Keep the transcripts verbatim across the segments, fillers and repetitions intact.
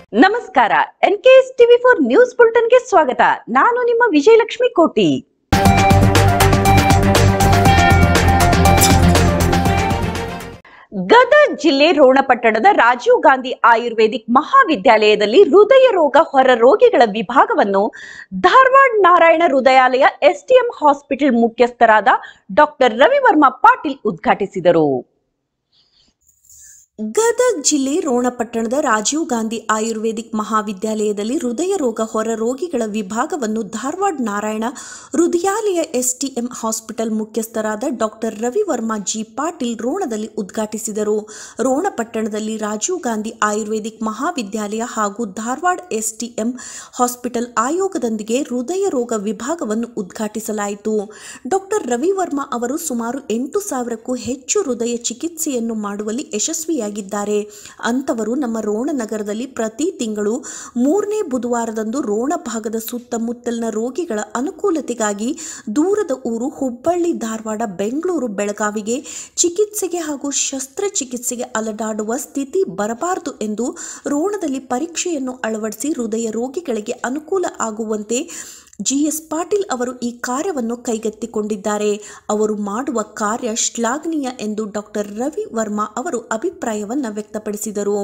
ನಮಸ್ಕಾರ NKS TV four news bulletin ಗೆ ಸ್ವಾಗತ. ನಾನು ನಿಮ್ಮ ವಿಜಯಲಕ್ಷ್ಮಿ ಕೋಟಿ. ಗದಗ ಜಿಲ್ಲೆ ರೋಣಪಟ್ಟಣದ ರಾಜೀವ್ ಗಾಂಧಿ ಆಯುರ್ವೇದಿಕ್ ಮಹಾವಿದ್ಯಾಲಯದಲ್ಲಿ ಹೃದಯ ರೋಗ ಹೊರ ರೋಗಿಗಳ ವಿಭಾಗವನ್ನು ಧಾರವಾಡ ನಾರಾಯಣ ಹೃದಯಾಲಯ ಎಸ್ಟಿಎಂ ಹಾಸ್ಪಿಟಲ್ ಮುಖ್ಯಸ್ಥರಾದ ಡಾಕ್ಟರ್ ರವಿವರ್ಮ ಪಾಟೀಲ್ ಉದ್ಘಾಟಿಸಿದರು. ಗದಗ ಜಿಲ್ಲೆ ರೋಣಪಟ್ಟಣದ ರಾಜೀವ್ ಗಾಂಧಿ ಆಯುರ್ವೇದಿಕ್ ಮಹಾವಿದ್ಯಾಲಯದಲ್ಲಿ ಹೃದಯ ರೋಗ ಹೊರ ರೋಗಿಗಳ ವಿಭಾಗವನ್ನು ಧಾರವಾಡ ನಾರಾಯಣ ಹೃದಯಾಲಯ ಎಸ್ಟಿಎಂ ಹಾಸ್ಪಿಟಲ್ ಮುಖ್ಯಸ್ಥರಾದ ಡಾಕ್ಟರ್ ರವಿವರ್ಮ ಜಿ ಪಾಟೀಲ್ ರೋಣದಲ್ಲಿ ಉದ್ಘಾಟಿಸಿದರು. ರೋಣಪಟ್ಟಣದಲ್ಲಿ ರಾಜೀವ್ ಗಾಂಧಿ ಆಯುರ್ವೇದಿಕ್ ಮಹಾವಿದ್ಯಾಲಯ ಹಾಗೂ ಧಾರವಾಡ ಎಸ್ಟಿಎಂ ಹಾಸ್ಪಿಟಲ್ ಆಯೋಗದೊಂದಿಗೆ ಹೃದಯ ರೋಗ ವಿಭಾಗವನ್ನು ಉದ್ಘಾಟಿಸಲಾಯಿತು. ಡಾಕ್ಟರ್ ರವಿವರ್ಮ ಅವರು ಸುಮಾರು ಎಂಟು ಸಾವಿರಕ್ಕೂ ಹೆಚ್ಚು ಹೃದಯ ಚಿಕಿತ್ಸೆಯನ್ನು ಮಾಡುವಲ್ಲಿ ಯಶಸ್ವಿಯಾಗಿ ಅಂತವರು ನಮ್ಮ ರೋಣ ನಗರದಲ್ಲಿ ಪ್ರತಿ ತಿಂಗಳು ಮೂರನೇ ಬುಧವಾರದಂದು ರೋಣ ಭಾಗದ ಸುತ್ತಮುತ್ತಲಿನ ರೋಗಿಗಳ ಅನುಕೂಲತೆಗಾಗಿ ದೂರದ ಊರು ಹುಬ್ಬಳ್ಳಿ, ಧಾರವಾಡ, ಬೆಂಗಳೂರು, ಬೆಳಗಾವಿಗೆ ಚಿಕಿತ್ಸೆಗೆ ಹಾಗೂ ಶಸ್ತ್ರಚಿಕಿತ್ಸೆಗೆ ಅಲದಾಡುವ ಸ್ಥಿತಿ ಬರಬಾರದು ಎಂದು ರೋಣದಲ್ಲಿ ಪರೀಕ್ಷೆಯನ್ನು ಅಳವಡಿಸಿ ಹೃದಯ ರೋಗಿಗಳಿಗೆ ಅನುಕೂಲ ಆಗುವಂತೆ ಜಿಎಸ್ ಪಾಟೀಲ್ ಅವರು ಈ ಕಾರ್ಯವನ್ನು ಕೈಗೆತ್ತಿಕೊಂಡಿದ್ದಾರೆ. ಅವರು ಮಾಡುವ ಕಾರ್ಯ ಶ್ಲಾಘನೀಯ ಎಂದು ಡಾಕ್ಟರ್ ರವಿ ವರ್ಮಾ ಅವರು ಅಭಿಪ್ರಾಯವನ್ನು ವ್ಯಕ್ತಪಡಿಸಿದರು.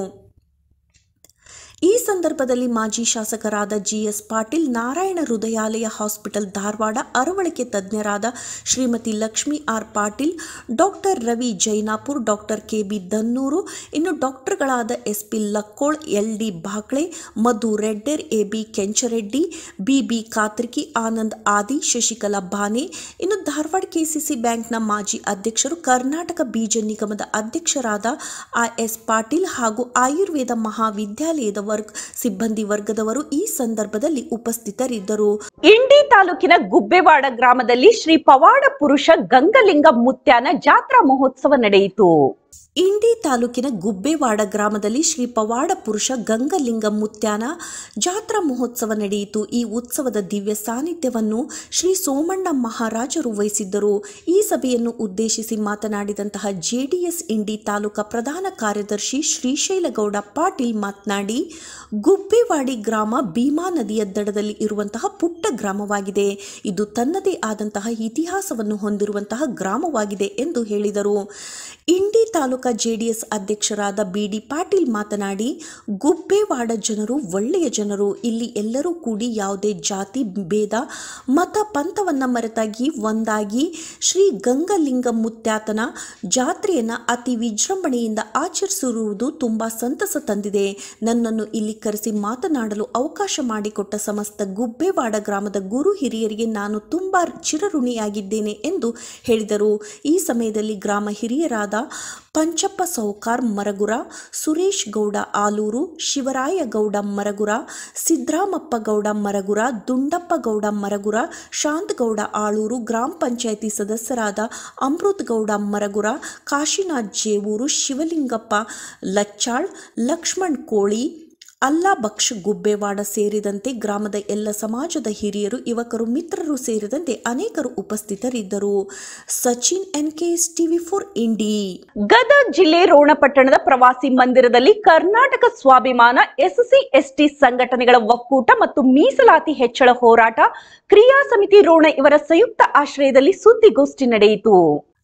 ಈ ಸಂದರ್ಭದಲ್ಲಿ ಮಾಜಿ ಶಾಸಕರಾದ ಜಿಎಸ್ ಪಾಟೀಲ್, ನಾರಾಯಣ ಹೃದಯಾಲಯ ಹಾಸ್ಪಿಟಲ್ ಧಾರವಾಡ ಅರವಳಿಕೆ ತಜ್ಞರಾದ Shrimati Lakshmi R Patil, doctor Ravi Jainapur, doctor K B Dannur, ಇನ್ನು ಡಾಕ್ಟರ್ಗಳಾದ S P Lakkol, L D Bakle, Madhu Reddar, A B Kenchareddy, B B Katriki, Anand Adi, Shashikala ಬಾನೆ, ಇನ್ನು ಧಾರವಾಡ ಕೆಸಿಸಿ ಬ್ಯಾಂಕ್ನ ಮಾಜಿ ಅಧ್ಯಕ್ಷರು, ಕರ್ನಾಟಕ ಬೀಜ ನಿಗಮದ ಅಧ್ಯಕ್ಷರಾದ ಆ ಎಸ್ ಪಾಟೀಲ್ ಹಾಗೂ ಆಯುರ್ವೇದ ಮಹಾವಿದ್ಯಾಲಯದ ವರ್ಗ ಸಿಬ್ಬಂದಿ ವರ್ಗದವರು ಈ ಸಂದರ್ಭದಲ್ಲಿ ಉಪಸ್ಥಿತರಿದ್ದರು. ಇಂಡಿ ತಾಲೂಕಿನ ಗುಬ್ಬೇವಾಡ ಗ್ರಾಮದಲ್ಲಿ ಶ್ರೀ ಪವಾಡ ಪುರುಷ ಗಂಗಲಿಂಗ ಮುತ್ಯಾನ ಜಾತ್ರಾ ಮಹೋತ್ಸವ ನಡೆಯಿತು. ಇಂಡಿ ತಾಲೂಕಿನ ಗುಬ್ಬೇವಾಡ ಗ್ರಾಮದಲ್ಲಿ ಶ್ರೀ ಪವಾಡ ಪುರುಷ ಗಂಗಲಿಂಗ ಮುತ್ಯಾನ ಜಾತ್ರಾ ಮಹೋತ್ಸವ ನಡೆಯಿತು. ಈ ಉತ್ಸವದ ದಿವ್ಯ ಸಾನ್ನಿಧ್ಯವನ್ನು ಶ್ರೀ ಸೋಮಣ್ಣ ಮಹಾರಾಜರು ವಹಿಸಿದ್ದರು. ಈ ಸಭೆಯನ್ನು ಉದ್ದೇಶಿಸಿ ಮಾತನಾಡಿದಂತಹ ಜೆಡಿಎಸ್ ಇಂಡಿ ತಾಲೂಕಾ ಪ್ರಧಾನ ಕಾರ್ಯದರ್ಶಿ ಶ್ರೀಶೈಲಗೌಡ ಪಾಟೀಲ್ ಮಾತನಾಡಿ, ಗುಬ್ಬೇವಾಡಿ ಗ್ರಾಮ ಭೀಮಾ ನದಿಯ ದಡದಲ್ಲಿ ಇರುವಂತಹ ಪುಟ್ಟ ಗ್ರಾಮವಾಗಿದೆ. ಇದು ತನ್ನದೇ ಆದಂತಹ ಇತಿಹಾಸವನ್ನು ಹೊಂದಿರುವಂತಹ ಗ್ರಾಮವಾಗಿದೆ ಎಂದು ಹೇಳಿದರು. ಇಂಡಿ ತಾಲೂಕಾ ಜೆಡಿಎಸ್ ಅಧ್ಯಕ್ಷರಾದ ಬಿ ಡಿ ಪಾಟೀಲ್ ಮಾತನಾಡಿ, ಗುಬ್ಬೇವಾಡ ಜನರು ಒಳ್ಳೆಯ ಜನರು. ಇಲ್ಲಿ ಎಲ್ಲರೂ ಕೂಡಿ ಯಾವುದೇ ಜಾತಿ ಭೇದ ಮತ ಪಂಥವನ್ನ ಮರೆತಾಗಿ ಒಂದಾಗಿ ಶ್ರೀ ಗಂಗಲಿಂಗ ಮುತ್ಯಾತನ ಜಾತ್ರೆಯನ್ನು ಅತಿ ವಿಜೃಂಭಣೆಯಿಂದ ಆಚರಿಸಿರುವುದು ತುಂಬಾ ಸಂತಸ ತಂದಿದೆ. ನನ್ನನ್ನು ಇಲ್ಲಿ ಕರೆಸಿ ಮಾತನಾಡಲು ಅವಕಾಶ ಮಾಡಿಕೊಟ್ಟ ಸಮಸ್ತ ಗುಬ್ಬೇವಾಡ ಗ್ರಾಮದ ಗುರು ಹಿರಿಯರಿಗೆ ನಾನು ತುಂಬಾ ಚಿರಋಣಿಯಾಗಿದ್ದೇನೆ ಎಂದು ಹೇಳಿದರು. ಈ ಸಮಯದಲ್ಲಿ ಗ್ರಾಮ ಹಿರಿಯರಾದ ಪಂಚಪ್ಪ ಸೌಕಾರ್ ಮರಗುರ, ಸುರೇಶ್ ಗೌಡ ಆಲೂರು, ಶಿವರಾಯ ಗೌಡ ಮರಗುರ, ಸಿದ್ದರಾಮಪ್ಪ ಗೌಡ ಮರಗುರ, ದುಂಡಪ್ಪ ಗೌಡ ಮರಗುರ, ಶಾಂತಗೌಡ ಆಳೂರು, ಗ್ರಾಮ ಪಂಚಾಯಿತಿ ಸದಸ್ಯರಾದ ಅಮೃತ್ ಗೌಡ ಮರಗುರ, ಕಾಶಿನಾಥ್ ಜೇವೂರು, ಶಿವಲಿಂಗಪ್ಪ ಲಚ್ಚಾಳ್, ಲಕ್ಷ್ಮಣ್ ಕೋಳಿ, ಅಲ್ಲಾ ಬಕ್ಷ ಗುಬ್ಬೇವಾಡ ಸೇರಿದಂತೆ ಗ್ರಾಮದ ಎಲ್ಲ ಸಮಾಜದ ಹಿರಿಯರು, ಯುವಕರು, ಮಿತ್ರರು ಸೇರಿದಂತೆ ಅನೇಕರು ಉಪಸ್ಥಿತರಿದ್ದರು. Sachin, NKS TV four Indi. Gadag ಜಿಲ್ಲೆ ರೋಣಪಟ್ಟಣದ ಪ್ರವಾಸಿ ಮಂದಿರದಲ್ಲಿ ಕರ್ನಾಟಕ ಸ್ವಾಭಿಮಾನ ಎಸ್ಸಿ ಎಸ್ಟಿ ಸಂಘಟನೆಗಳ ಒಕ್ಕೂಟ ಮತ್ತು ಮೀಸಲಾತಿ ಹೆಚ್ಚಳ ಹೋರಾಟ ಕ್ರಿಯಾ ಸಮಿತಿ ರೋಣ ಇವರ ಸಂಯುಕ್ತ ಆಶ್ರಯದಲ್ಲಿ ಸುದ್ದಿಗೋಷ್ಠಿ ನಡೆಯಿತು.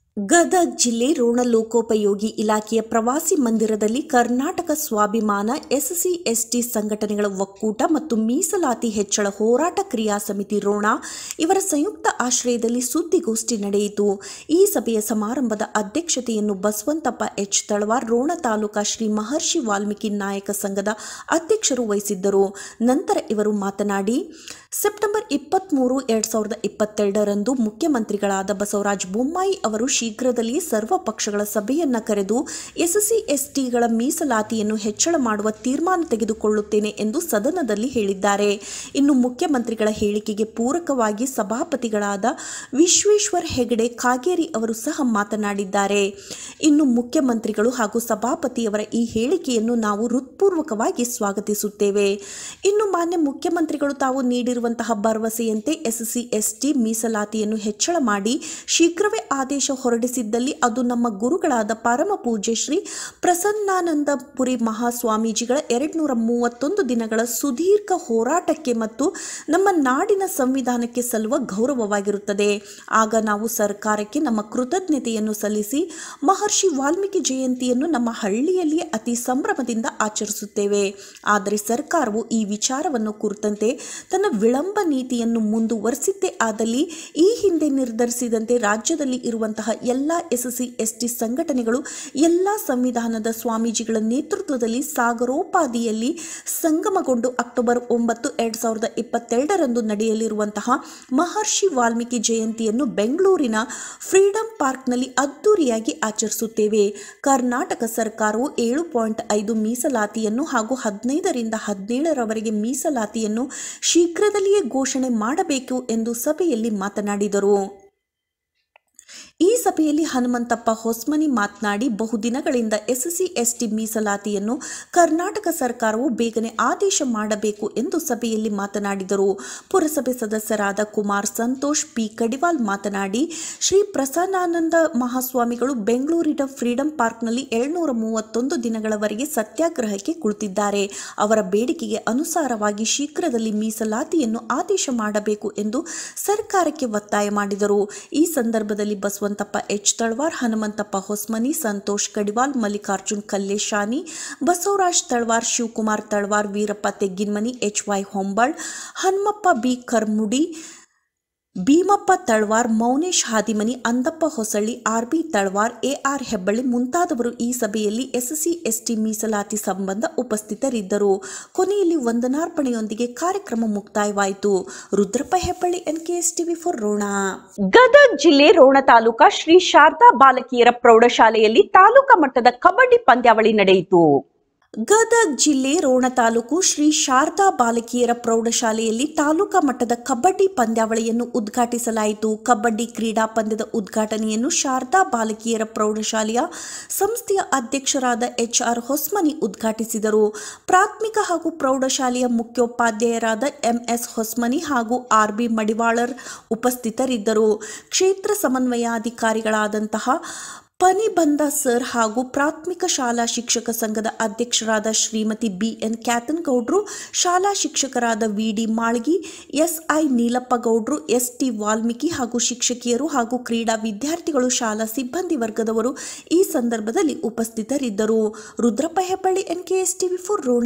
ಗದಗ ಜಿಲ್ಲೆ ರೋಣ ಲೋಕೋಪಯೋಗಿ ಇಲಾಖೆಯ ಪ್ರವಾಸಿ ಮಂದಿರದಲ್ಲಿ ಕರ್ನಾಟಕ ಸ್ವಾಭಿಮಾನ ಎಸ್ಸಿ ಎಸ್ಟಿ ಸಂಘಟನೆಗಳ ಒಕ್ಕೂಟ ಮತ್ತು ಮೀಸಲಾತಿ ಹೆಚ್ಚಳ ಹೋರಾಟ ಕ್ರಿಯಾ ಸಮಿತಿ ರೋಣ ಇವರ ಸಂಯುಕ್ತ ಆಶ್ರಯದಲ್ಲಿ ಸುದ್ದಿಗೋಷ್ಠಿ ನಡೆಯಿತು. ಈ ಸಭೆಯ ಸಮಾರಂಭದ ಅಧ್ಯಕ್ಷತೆಯನ್ನು ಬಸವಂತಪ್ಪ ಎಚ್ ತಳವಾರ್, ರೋಣ ತಾಲೂಕಾ ಶ್ರೀ ಮಹರ್ಷಿ ವಾಲ್ಮೀಕಿ ನಾಯಕ ಸಂಘದ ಅಧ್ಯಕ್ಷರು ವಹಿಸಿದ್ದರು. ನಂತರ ಇವರು ಮಾತನಾಡಿ, ಸೆಪ್ಟೆಂಬರ್ ಇಪ್ಪತ್ಮೂರು ಎರಡ್ ಸಾವಿರದ ಇಪ್ಪತ್ತೆರಡರಂದು ಮುಖ್ಯಮಂತ್ರಿಗಳಾದ ಬಸವರಾಜ ಬೊಮ್ಮಾಯಿ ಅವರು ಶೀಘ್ರದಲ್ಲಿಯೇ ಸರ್ವ ಪಕ್ಷಗಳ ಸಭೆಯನ್ನ ಕರೆದು ಎಸ್ಸಿ ಎಸ್ಟಿಗಳ ಮೀಸಲಾತಿಯನ್ನು ಹೆಚ್ಚಳ ಮಾಡುವ ತೀರ್ಮಾನ ತೆಗೆದುಕೊಳ್ಳುತ್ತೇನೆ ಎಂದು ಸದನದಲ್ಲಿ ಹೇಳಿದ್ದಾರೆ. ಇನ್ನು ಮುಖ್ಯಮಂತ್ರಿಗಳ ಹೇಳಿಕೆಗೆ ಪೂರಕವಾಗಿ ಸಭಾಪತಿಗಳಾದ ವಿಶ್ವೇಶ್ವರ ಹೆಗಡೆ ಕಾಗೇರಿ ಅವರು ಸಹ ಮಾತನಾಡಿದ್ದಾರೆ. ಇನ್ನು ಮುಖ್ಯಮಂತ್ರಿಗಳು ಹಾಗೂ ಸಭಾಪತಿಯವರ ಈ ಹೇಳಿಕೆಯನ್ನು ನಾವು ಹೃತ್ಪೂರ್ವಕವಾಗಿ ಸ್ವಾಗತಿಸುತ್ತೇವೆ. ಇನ್ನು ಮಾನ್ಯ ಮುಖ್ಯಮಂತ್ರಿಗಳು ತಾವು ನೀಡಿರುವಂತಹ ಭರವಸೆಯಂತೆ ಎಸ್ಸಿ ಎಸ್ಟಿ ಮೀಸಲಾತಿಯನ್ನು ಹೆಚ್ಚಳ ಮಾಡಿ ಶೀಘ್ರವೇ ಆದೇಶ ಹೊರ ಹೊರಡಿಸಿದ್ದಲ್ಲಿ ಅದು ನಮ್ಮ ಗುರುಗಳಾದ ಪರಮ ಪೂಜ್ಯ ಶ್ರೀ ಪ್ರಸನ್ನಾನಂದಪುರಿ ಮಹಾಸ್ವಾಮೀಜಿಗಳ ಎರಡ್ನೂರ ಮೂವತ್ತೊಂದು ದಿನಗಳ ಸುದೀರ್ಘ ಹೋರಾಟಕ್ಕೆ ಮತ್ತು ನಮ್ಮ ನಾಡಿನ ಸಂವಿಧಾನಕ್ಕೆ ಸಲ್ಲುವ ಗೌರವವಾಗಿರುತ್ತದೆ. ಆಗ ನಾವು ಸರ್ಕಾರಕ್ಕೆ ನಮ್ಮ ಕೃತಜ್ಞತೆಯನ್ನು ಸಲ್ಲಿಸಿ ಮಹರ್ಷಿ ವಾಲ್ಮೀಕಿ ಜಯಂತಿಯನ್ನು ನಮ್ಮ ಹಳ್ಳಿಯಲ್ಲಿಯೇ ಅತಿ ಸಂಭ್ರಮದಿಂದ ಆಚರಿಸುತ್ತೇವೆ. ಆದರೆ ಸರ್ಕಾರವು ಈ ವಿಚಾರವನ್ನು ಕುರಿತಂತೆ ತನ್ನ ವಿಳಂಬ ನೀತಿಯನ್ನು ಮುಂದುವರಿಸಿದ್ದೇ ಆದಲ್ಲಿ ಈ ಹಿಂದೆ ನಿರ್ಧರಿಸಿದಂತೆ ರಾಜ್ಯದಲ್ಲಿ ಇರುವಂತಹ ಎಲ್ಲ ಎಸ್ಸಿ ಎಸ್ಟಿ ಸಂಘಟನೆಗಳು ಎಲ್ಲ ಸಂವಿಧಾನದ ಸ್ವಾಮೀಜಿಗಳ ನೇತೃತ್ವದಲ್ಲಿ ಸಾಗರೋಪಾದಿಯಲ್ಲಿ ಸಂಗಮಗೊಂಡು ಅಕ್ಟೋಬರ್ ಒಂಬತ್ತು ಎರಡ್ ಸಾವಿರದ ಇಪ್ಪತ್ತೆರಡರಂದು ನಡೆಯಲಿರುವಂತಹ ಮಹರ್ಷಿ ವಾಲ್ಮೀಕಿ ಜಯಂತಿಯನ್ನು ಬೆಂಗಳೂರಿನ ಫ್ರೀಡಂ ಪಾರ್ಕ್ನಲ್ಲಿ ಅದ್ದೂರಿಯಾಗಿ ಆಚರಿಸುತ್ತೇವೆ. ಕರ್ನಾಟಕ ಸರ್ಕಾರವು ಏಳು ಪಾಯಿಂಟ್ ಐದು ಮೀಸಲಾತಿಯನ್ನು ಹಾಗೂ ಹದಿನೈದರಿಂದ ಹದಿನೇಳರವರೆಗೆ ಮೀಸಲಾತಿಯನ್ನು ಶೀಘ್ರದಲ್ಲಿಯೇ ಘೋಷಣೆ ಮಾಡಬೇಕು ಎಂದು ಸಭೆಯಲ್ಲಿ ಮಾತನಾಡಿದರು. ಈ ಸಭೆಯಲ್ಲಿ ಹನುಮಂತಪ್ಪ ಹೊಸ್ಮನಿ ಮಾತನಾಡಿ, ಬಹುದಿನಗಳಿಂದ ಎಸ್ಸಿ ಎಸ್ಟಿ ಮೀಸಲಾತಿಯನ್ನು ಕರ್ನಾಟಕ ಸರ್ಕಾರವು ಬೇಗನೆ ಆದೇಶ ಮಾಡಬೇಕು ಎಂದು ಸಭೆಯಲ್ಲಿ ಮಾತನಾಡಿದರು. ಪುರಸಭೆ ಸದಸ್ಯರಾದ ಕುಮಾರ್ ಸಂತೋಷ್ ಪಿ ಕಡಿವಾಲ್ ಮಾತನಾಡಿ, ಶ್ರೀ ಪ್ರಸನ್ನಾನಂದ ಮಹಾಸ್ವಾಮಿಗಳು ಬೆಂಗಳೂರಿನ ಫ್ರೀಡಂ ಪಾರ್ಕ್ನಲ್ಲಿ ಏಳ್ನೂರ ಮೂವತ್ತೊಂದು ದಿನಗಳವರೆಗೆ ಸತ್ಯಾಗ್ರಹಕ್ಕೆ ಕುಳಿತಿದ್ದಾರೆ. ಅವರ ಬೇಡಿಕೆಗೆ ಅನುಸಾರವಾಗಿ ಶೀಘ್ರದಲ್ಲಿ ಮೀಸಲಾತಿಯನ್ನು ಆದೇಶ ಮಾಡಬೇಕು ಎಂದು ಸರ್ಕಾರಕ್ಕೆ ಒತ್ತಾಯ ಮಾಡಿದರು. ಈ ಸಂದರ್ಭದಲ್ಲಿ Basavantappa H Talawar, Hanumanthappa Hosmani, Santosh Kadiwal, Mallikarjun Kalleshani, Basavaraj Talawar, Shivakumar Talawar, Veerappa Tegginamani, H Y Hombal, Hanumappa B Karmudi, Bheemappa Talawar, Mounesh Hadimani, Andappa Hosalli, R B Talawar, A R Hebballi ಮುಂತಾದವರು ಈ ಸಭೆಯಲ್ಲಿ ಎಸ್ಸಿ ಎಸ್ಟಿ ಮೀಸಲಾತಿ ಸಂಬಂಧ ಉಪಸ್ಥಿತರಿದ್ದರು. ಕೊನೆಯಲ್ಲಿ ವಂದನಾರ್ಪಣೆಯೊಂದಿಗೆ ಕಾರ್ಯಕ್ರಮ ಮುಕ್ತಾಯವಾಯಿತು. Rudrappa Hebballi, N K S TV for Rona. Gadag ಜಿಲ್ಲೆ ರೋಣ ತಾಲೂಕಾ ಶ್ರೀ ಶಾರದಾ ಬಾಲಕಿಯರ ಪ್ರೌಢಶಾಲೆಯಲ್ಲಿ ತಾಲೂಕಾ ಮಟ್ಟದ ಕಬಡ್ಡಿ ಪಂದ್ಯಾವಳಿ ನಡೆಯಿತು. ಗದಗ ಜಿಲ್ಲೆ ರೋಣ ತಾಲೂಕು ಶ್ರೀ ಶಾರದಾ ಬಾಲಕಿಯರ ಪ್ರೌಢಶಾಲೆಯಲ್ಲಿ ತಾಲೂಕಾ ಮಟ್ಟದ ಕಬಡ್ಡಿ ಪಂದ್ಯಾವಳಿಯನ್ನು ಉದ್ಘಾಟಿಸಲಾಯಿತು. ಕಬಡ್ಡಿ ಕ್ರೀಡಾ ಪಂದ್ಯದ ಉದ್ಘಾಟನೆಯನ್ನು ಶಾರದಾ ಬಾಲಕಿಯರ ಪ್ರೌಢಶಾಲೆಯ ಸಂಸ್ಥೆಯ ಅಧ್ಯಕ್ಷರಾದ ಎಚ್ ಆರ್ ಹೊಸ್ಮನಿ ಉದ್ಘಾಟಿಸಿದರು. ಪ್ರಾಥಮಿಕ ಹಾಗೂ ಪ್ರೌಢಶಾಲೆಯ ಮುಖ್ಯೋಪಾಧ್ಯಾಯರಾದ ಎಂ ಎಸ್ ಹೊಸ್ಮನಿ ಹಾಗೂ ಆರ್ ಬಿ ಮಡಿವಾಳರ್ ಉಪಸ್ಥಿತರಿದ್ದರು. ಕ್ಷೇತ್ರ ಸಮನ್ವಯಾಧಿಕಾರಿಗಳಾದಂತಹ ಪನಿಬಂದ ಸರ್ ಹಾಗೂ ಪ್ರಾಥಮಿಕ ಶಾಲಾ ಶಿಕ್ಷಕ ಸಂಘದ ಅಧ್ಯಕ್ಷರಾದ ಶ್ರೀಮತಿ ಬಿ ಎನ್ ಕ್ಯಾತನ್ಗೌಡ್ರು, ಶಾಲಾ ಶಿಕ್ಷಕರಾದ V D Malgi, S I Neelappa Goudru, S T Valmiki ಹಾಗೂ ಶಿಕ್ಷಕಿಯರು ಹಾಗೂ ಕ್ರೀಡಾ ವಿದ್ಯಾರ್ಥಿಗಳು, ಶಾಲಾ ಸಿಬ್ಬಂದಿ ವರ್ಗದವರು ಈ ಸಂದರ್ಭದಲ್ಲಿ ಉಪಸ್ಥಿತರಿದ್ದರು. Rudrappa Hebballi, N K S TV for Rona.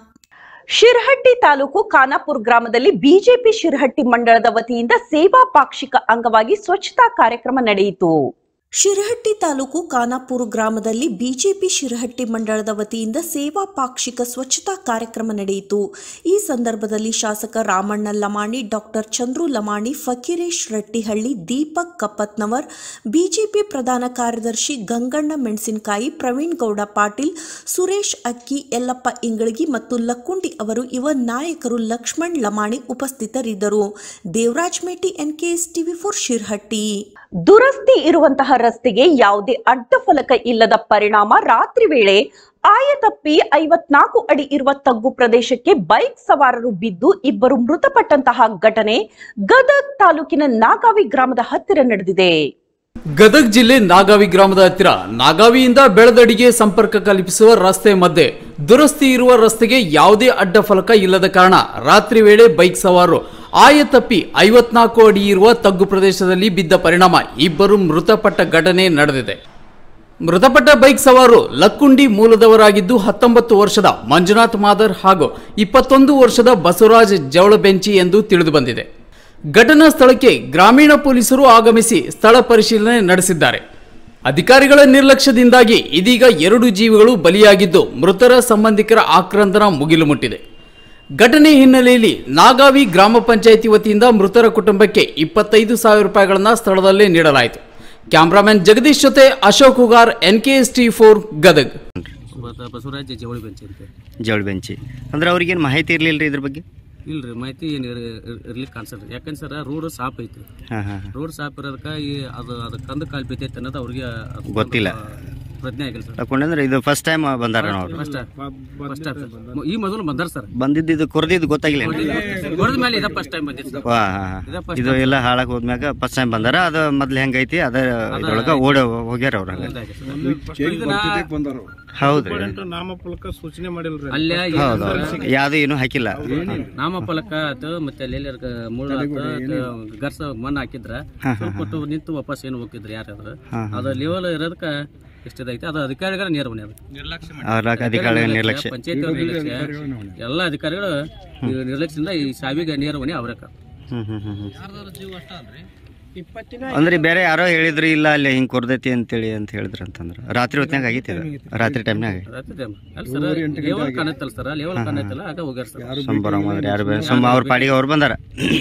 Shirahatti taluk Khanapur ಗ್ರಾಮದಲ್ಲಿ ಬಿಜೆಪಿ ಶಿರಹಟ್ಟಿ ಮಂಡಳದ ವತಿಯಿಂದ ಸೇವಾ ಪಾಕ್ಷಿಕ ಅಂಗವಾಗಿ ಸ್ವಚ್ಛತಾ ಕಾರ್ಯಕ್ರಮ ನಡೆಯಿತು. ಶಿರಹಟ್ಟಿ ತಾಲೂಕು ಖಾನಾಪುರ ಗ್ರಾಮದಲ್ಲಿ ಬಿಜೆಪಿ ಶಿರಹಟ್ಟಿ ಮಂಡಳದ ವತಿಯಿಂದ ಸೇವಾ ಪಾಕ್ಷಿಕ ಸ್ವಚ್ಛತಾ ಕಾರ್ಯಕ್ರಮ ನಡೆಯಿತು. ಈ ಸಂದರ್ಭದಲ್ಲಿ ಶಾಸಕ ರಾಮಣ್ಣ ಲಮಾಣಿ, ಡಾಕ್ಟರ್ ಚಂದ್ರು ಲಮಾಣಿ, ಫಕೀರೇಶ್ ರಟ್ಟಿಹಳ್ಳಿ, ದೀಪಕ್ ಕಪ್ಪತ್ನವರ್, ಬಿಜೆಪಿ ಪ್ರಧಾನ ಕಾರ್ಯದರ್ಶಿ ಗಂಗಣ್ಣ ಮೆಣಸಿನಕಾಯಿ, ಪ್ರವೀಣ್ ಗೌಡ ಪಾಟೀಲ್, ಸುರೇಶ್ ಅಕ್ಕಿ, ಯಲ್ಲಪ್ಪ ಇಂಗಳಗಿ ಮತ್ತು ಲಕ್ಕುಂಡಿ ಅವರು ಯುವ ನಾಯಕರು ಲಕ್ಷ್ಮಣ್ ಲಮಾಣಿ ಉಪಸ್ಥಿತರಿದ್ದರು. Devaraj Meti, N K S TV for Shirahatti. ದುರಸ್ತಿ ಇರುವಂತಹ ರಸ್ತೆಗೆ ಯಾವುದೇ ಅಡ್ಡಫಲಕ ಇಲ್ಲದ ಪರಿಣಾಮ ರಾತ್ರಿ ವೇಳೆ ಆಯತಪ್ಪಿ ಐವತ್ನಾಲ್ಕು ಅಡಿ ಇರುವ ತಗ್ಗು ಪ್ರದೇಶಕ್ಕೆ ಬೈಕ್ ಸವಾರರು ಬಿದ್ದು ಇಬ್ಬರು ಮೃತಪಟ್ಟಂತಹ ಘಟನೆ ಗದಗ ತಾಲೂಕಿನ ನಾಗಾವಿ ಗ್ರಾಮದ ಹತ್ತಿರ ನಡೆದಿದೆ. ಗದಗ ಜಿಲ್ಲೆ ನಾಗಾವಿ ಗ್ರಾಮದ ಹತ್ತಿರ ನಾಗಾವಿಯಿಂದ ಬೆಳದಡಿಗೆ ಸಂಪರ್ಕ ಕಲ್ಪಿಸುವ ರಸ್ತೆ ಮಧ್ಯೆ ದುರಸ್ತಿ ಇರುವ ರಸ್ತೆಗೆ ಯಾವುದೇ ಅಡ್ಡಫಲಕ ಇಲ್ಲದ ಕಾರಣ ರಾತ್ರಿ ವೇಳೆ ಬೈಕ್ ಸವಾರರು ಆಯತಪ್ಪಿ ಐವತ್ನಾಲ್ಕು ಅಡಿ ಇರುವ ತಗ್ಗು ಪ್ರದೇಶದಲ್ಲಿ ಬಿದ್ದ ಪರಿಣಾಮ ಇಬ್ಬರು ಮೃತಪಟ್ಟ ಘಟನೆ ನಡೆದಿದೆ. ಮೃತಪಟ್ಟ ಬೈಕ್ ಸವಾರರು ಲಕ್ಕುಂಡಿ ಮೂಲದವರಾಗಿದ್ದು ಹತ್ತೊಂಬತ್ತು ವರ್ಷದ ಮಂಜುನಾಥ್ ಮಾದರ್ ಹಾಗೂ ಇಪ್ಪತ್ತೊಂದು ವರ್ಷದ ಬಸವರಾಜ್ ಜವಳಬೆಂಚಿ ಎಂದು ತಿಳಿದು ಬಂದಿದೆ. ಘಟನಾ ಸ್ಥಳಕ್ಕೆ ಗ್ರಾಮೀಣ ಪೊಲೀಸರು ಆಗಮಿಸಿ ಸ್ಥಳ ಪರಿಶೀಲನೆ ನಡೆಸಿದ್ದಾರೆ. ಅಧಿಕಾರಿಗಳ ನಿರ್ಲಕ್ಷ್ಯದಿಂದಾಗಿ ಇದೀಗ ಎರಡು ಜೀವಿಗಳು ಬಲಿಯಾಗಿದ್ದು ಮೃತರ ಸಂಬಂಧಿಕರ ಆಕ್ರಂದನ ಮುಗಿಲು ಮುಟ್ಟಿದೆ. ಘಟನೆ ಹಿನ್ನೆಲೆಯಲ್ಲಿ ನಾಗಾವಿ ಗ್ರಾಮ ಪಂಚಾಯಿತಿ ವತಿಯಿಂದ ಮೃತರ ಕುಟುಂಬಕ್ಕೆ ಇಪ್ಪತ್ತೈದು ಸಾವಿರ ರೂಪಾಯಿಗಳನ್ನು ಸ್ಥಳದಲ್ಲೇ ನೀಡಲಾಯಿತು. ಕ್ಯಾಮ್ರಾಮನ್ ಜಗದೀಶ್ ಜೊತೆ Ashok Hugar, N K S T four Gadag. Basavaraj Javalabenchi ಅಂತ ಜವಳಬೆಂಚಿ ಅಂದ್ರೆ ಅವ್ರಿಗೇನು ಮಾಹಿತಿ ಇರಲಿಲ್ಲ ರೀ ಇದ್ರ ಬಗ್ಗೆ? ಇಲ್ರಿ, ಮಾಹಿತಿ ಏನು ಇರ್ಲಿಕ್ಕೆ ಕಾಣಿಸಲ್ರಿ. ಯಾಕಂದ್ರೆ ಸರ್ ರೋಡ್ ಸಾಪ್ ಐತಿ. ರೋಡ್ ಸಾಪ್ ಇರೋದಕ್ಕೆ ಈ ಅದು ಅದು ಕಂದು ಕಾಲು ಬಿದ್ದೈತೆ ಅನ್ನೋದು ಅವ್ರಿಗೆ ಗೊತ್ತಿಲ್ಲ. ಪ್ರಜ್ಞೆ ಆಗಿಲ್ಲ ಸರ್. ತಕೊಂಡ್ರೆ ಇದು ಫಸ್ಟ್ ಟೈಮ್ ಬಂದಾರ ನಾವು ಫಸ್ಟ್ ಫಸ್ಟ್ ಈ ಮೊದಲು ಬಂದಾರ ಸರ್. ಬಂದಿದ್ದು ಇದು ಕೊರ್ದಿದ್ದು ಗೊತ್ತಾಗಿಲ್ಲ ಹೊಡೆದ ಮೇಲೆ ಇದ ಫಸ್ಟ್ ಟೈಮ್ ಬಂದಿತ್ತು ಸರ್. ವಾ ಇದು ಎಲ್ಲ ಹಾಳಾಗಿ ಹೋದ್ಮ್ಯಾಗ ಫಸ್ಟ್ ಟೈಮ್ ಬಂದಾರ. ಅದು ಮೊದ್ಲು ಹೆಂಗೈತಿ ಅದ ಇದ್ರೊಳಗ ಓಡ ಹೋಗ್ಯಾರ ಅವ್ರ ಹೌದ್ರಿ. ನಾಮಫಲಕ ಸೂಚನೆ ಮಾಡಿಲ್ರಿ ಅಲ್ಲೇ ಹೌದು ಯಾವ್ದು ಏನು ಹಾಕಿಲ್ಲ. ನಾಮಫಲಕ ಆತು ಮತ್ತೆ ಅಲ್ಲಿ ಮುಳ್ಳು ಗರ್ಸ ಮಣ್ಣು ಹಾಕಿದ್ರ ಸ್ವಲ್ಪ ನಿಂತು ವಾಪಸ್ ಏನು ಹೋಗಿದ್ರಿ ಯಾರಾದ್ರು ಅದ ಲೆವೆಲ್ ಇರೋದಕ್ಕ ಎಷ್ಟಿದೈತಿ ಅದು ಅಧಿಕಾರಿಗಳ ನಿರ್ವಹಣೆ ಅಧಿಕಾರಿಗಳ ನಿರ್ಲಕ್ಷ್ಯ, ಪಂಚಾಯತ್ ಅವ್ರ ನಿರ್ಲಕ್ಷ್ಯ, ಎಲ್ಲ ಅಧಿಕಾರಿಗಳು ನಿರ್ಲಕ್ಷ್ಯದಿಂದ ಈ ಸಾವಿಗೆ ನಿರ್ವಹಣೆ ಅವ್ರಕ್ಕ. ಅಂದ್ರೆ ಬೇರೆ ಯಾರೋ ಹೇಳಿದ್ರಿ ಇಲ್ಲ ಅಲ್ಲಿ ಹಿಂಗ್ ಕೊರ್ದೈತಿ ಅಂತೇಳಿ ಅಂತ ಹೇಳಿದ್ರ ಅಂತಂದ್ರ ರಾತ್ರಿ ಹೊತ್ನಾಗ ಆಗೈತಿ ರಾತ್ರಿ ಟೈಮ್ನಾಗ ರಾತ್ರಿ ಟೈಮ್ ಅಲ್ಲ ಸರ್ ಲೆವೆಲ್ ಕಾಣತ್ತಲ್ಲ ಸರ್ ಲೆವೆಲ್ ಕಾಣತ್ತಲ್ಲ ಆಗ ಹೋಗ್ಯಾರ ಸರ್. ಸಂಬರ ಯಾರು ಸುಮ್ಮ ಅವ್ರ ಪಾಡಿಗೆ ಅವ್ರು ಬಂದಾರ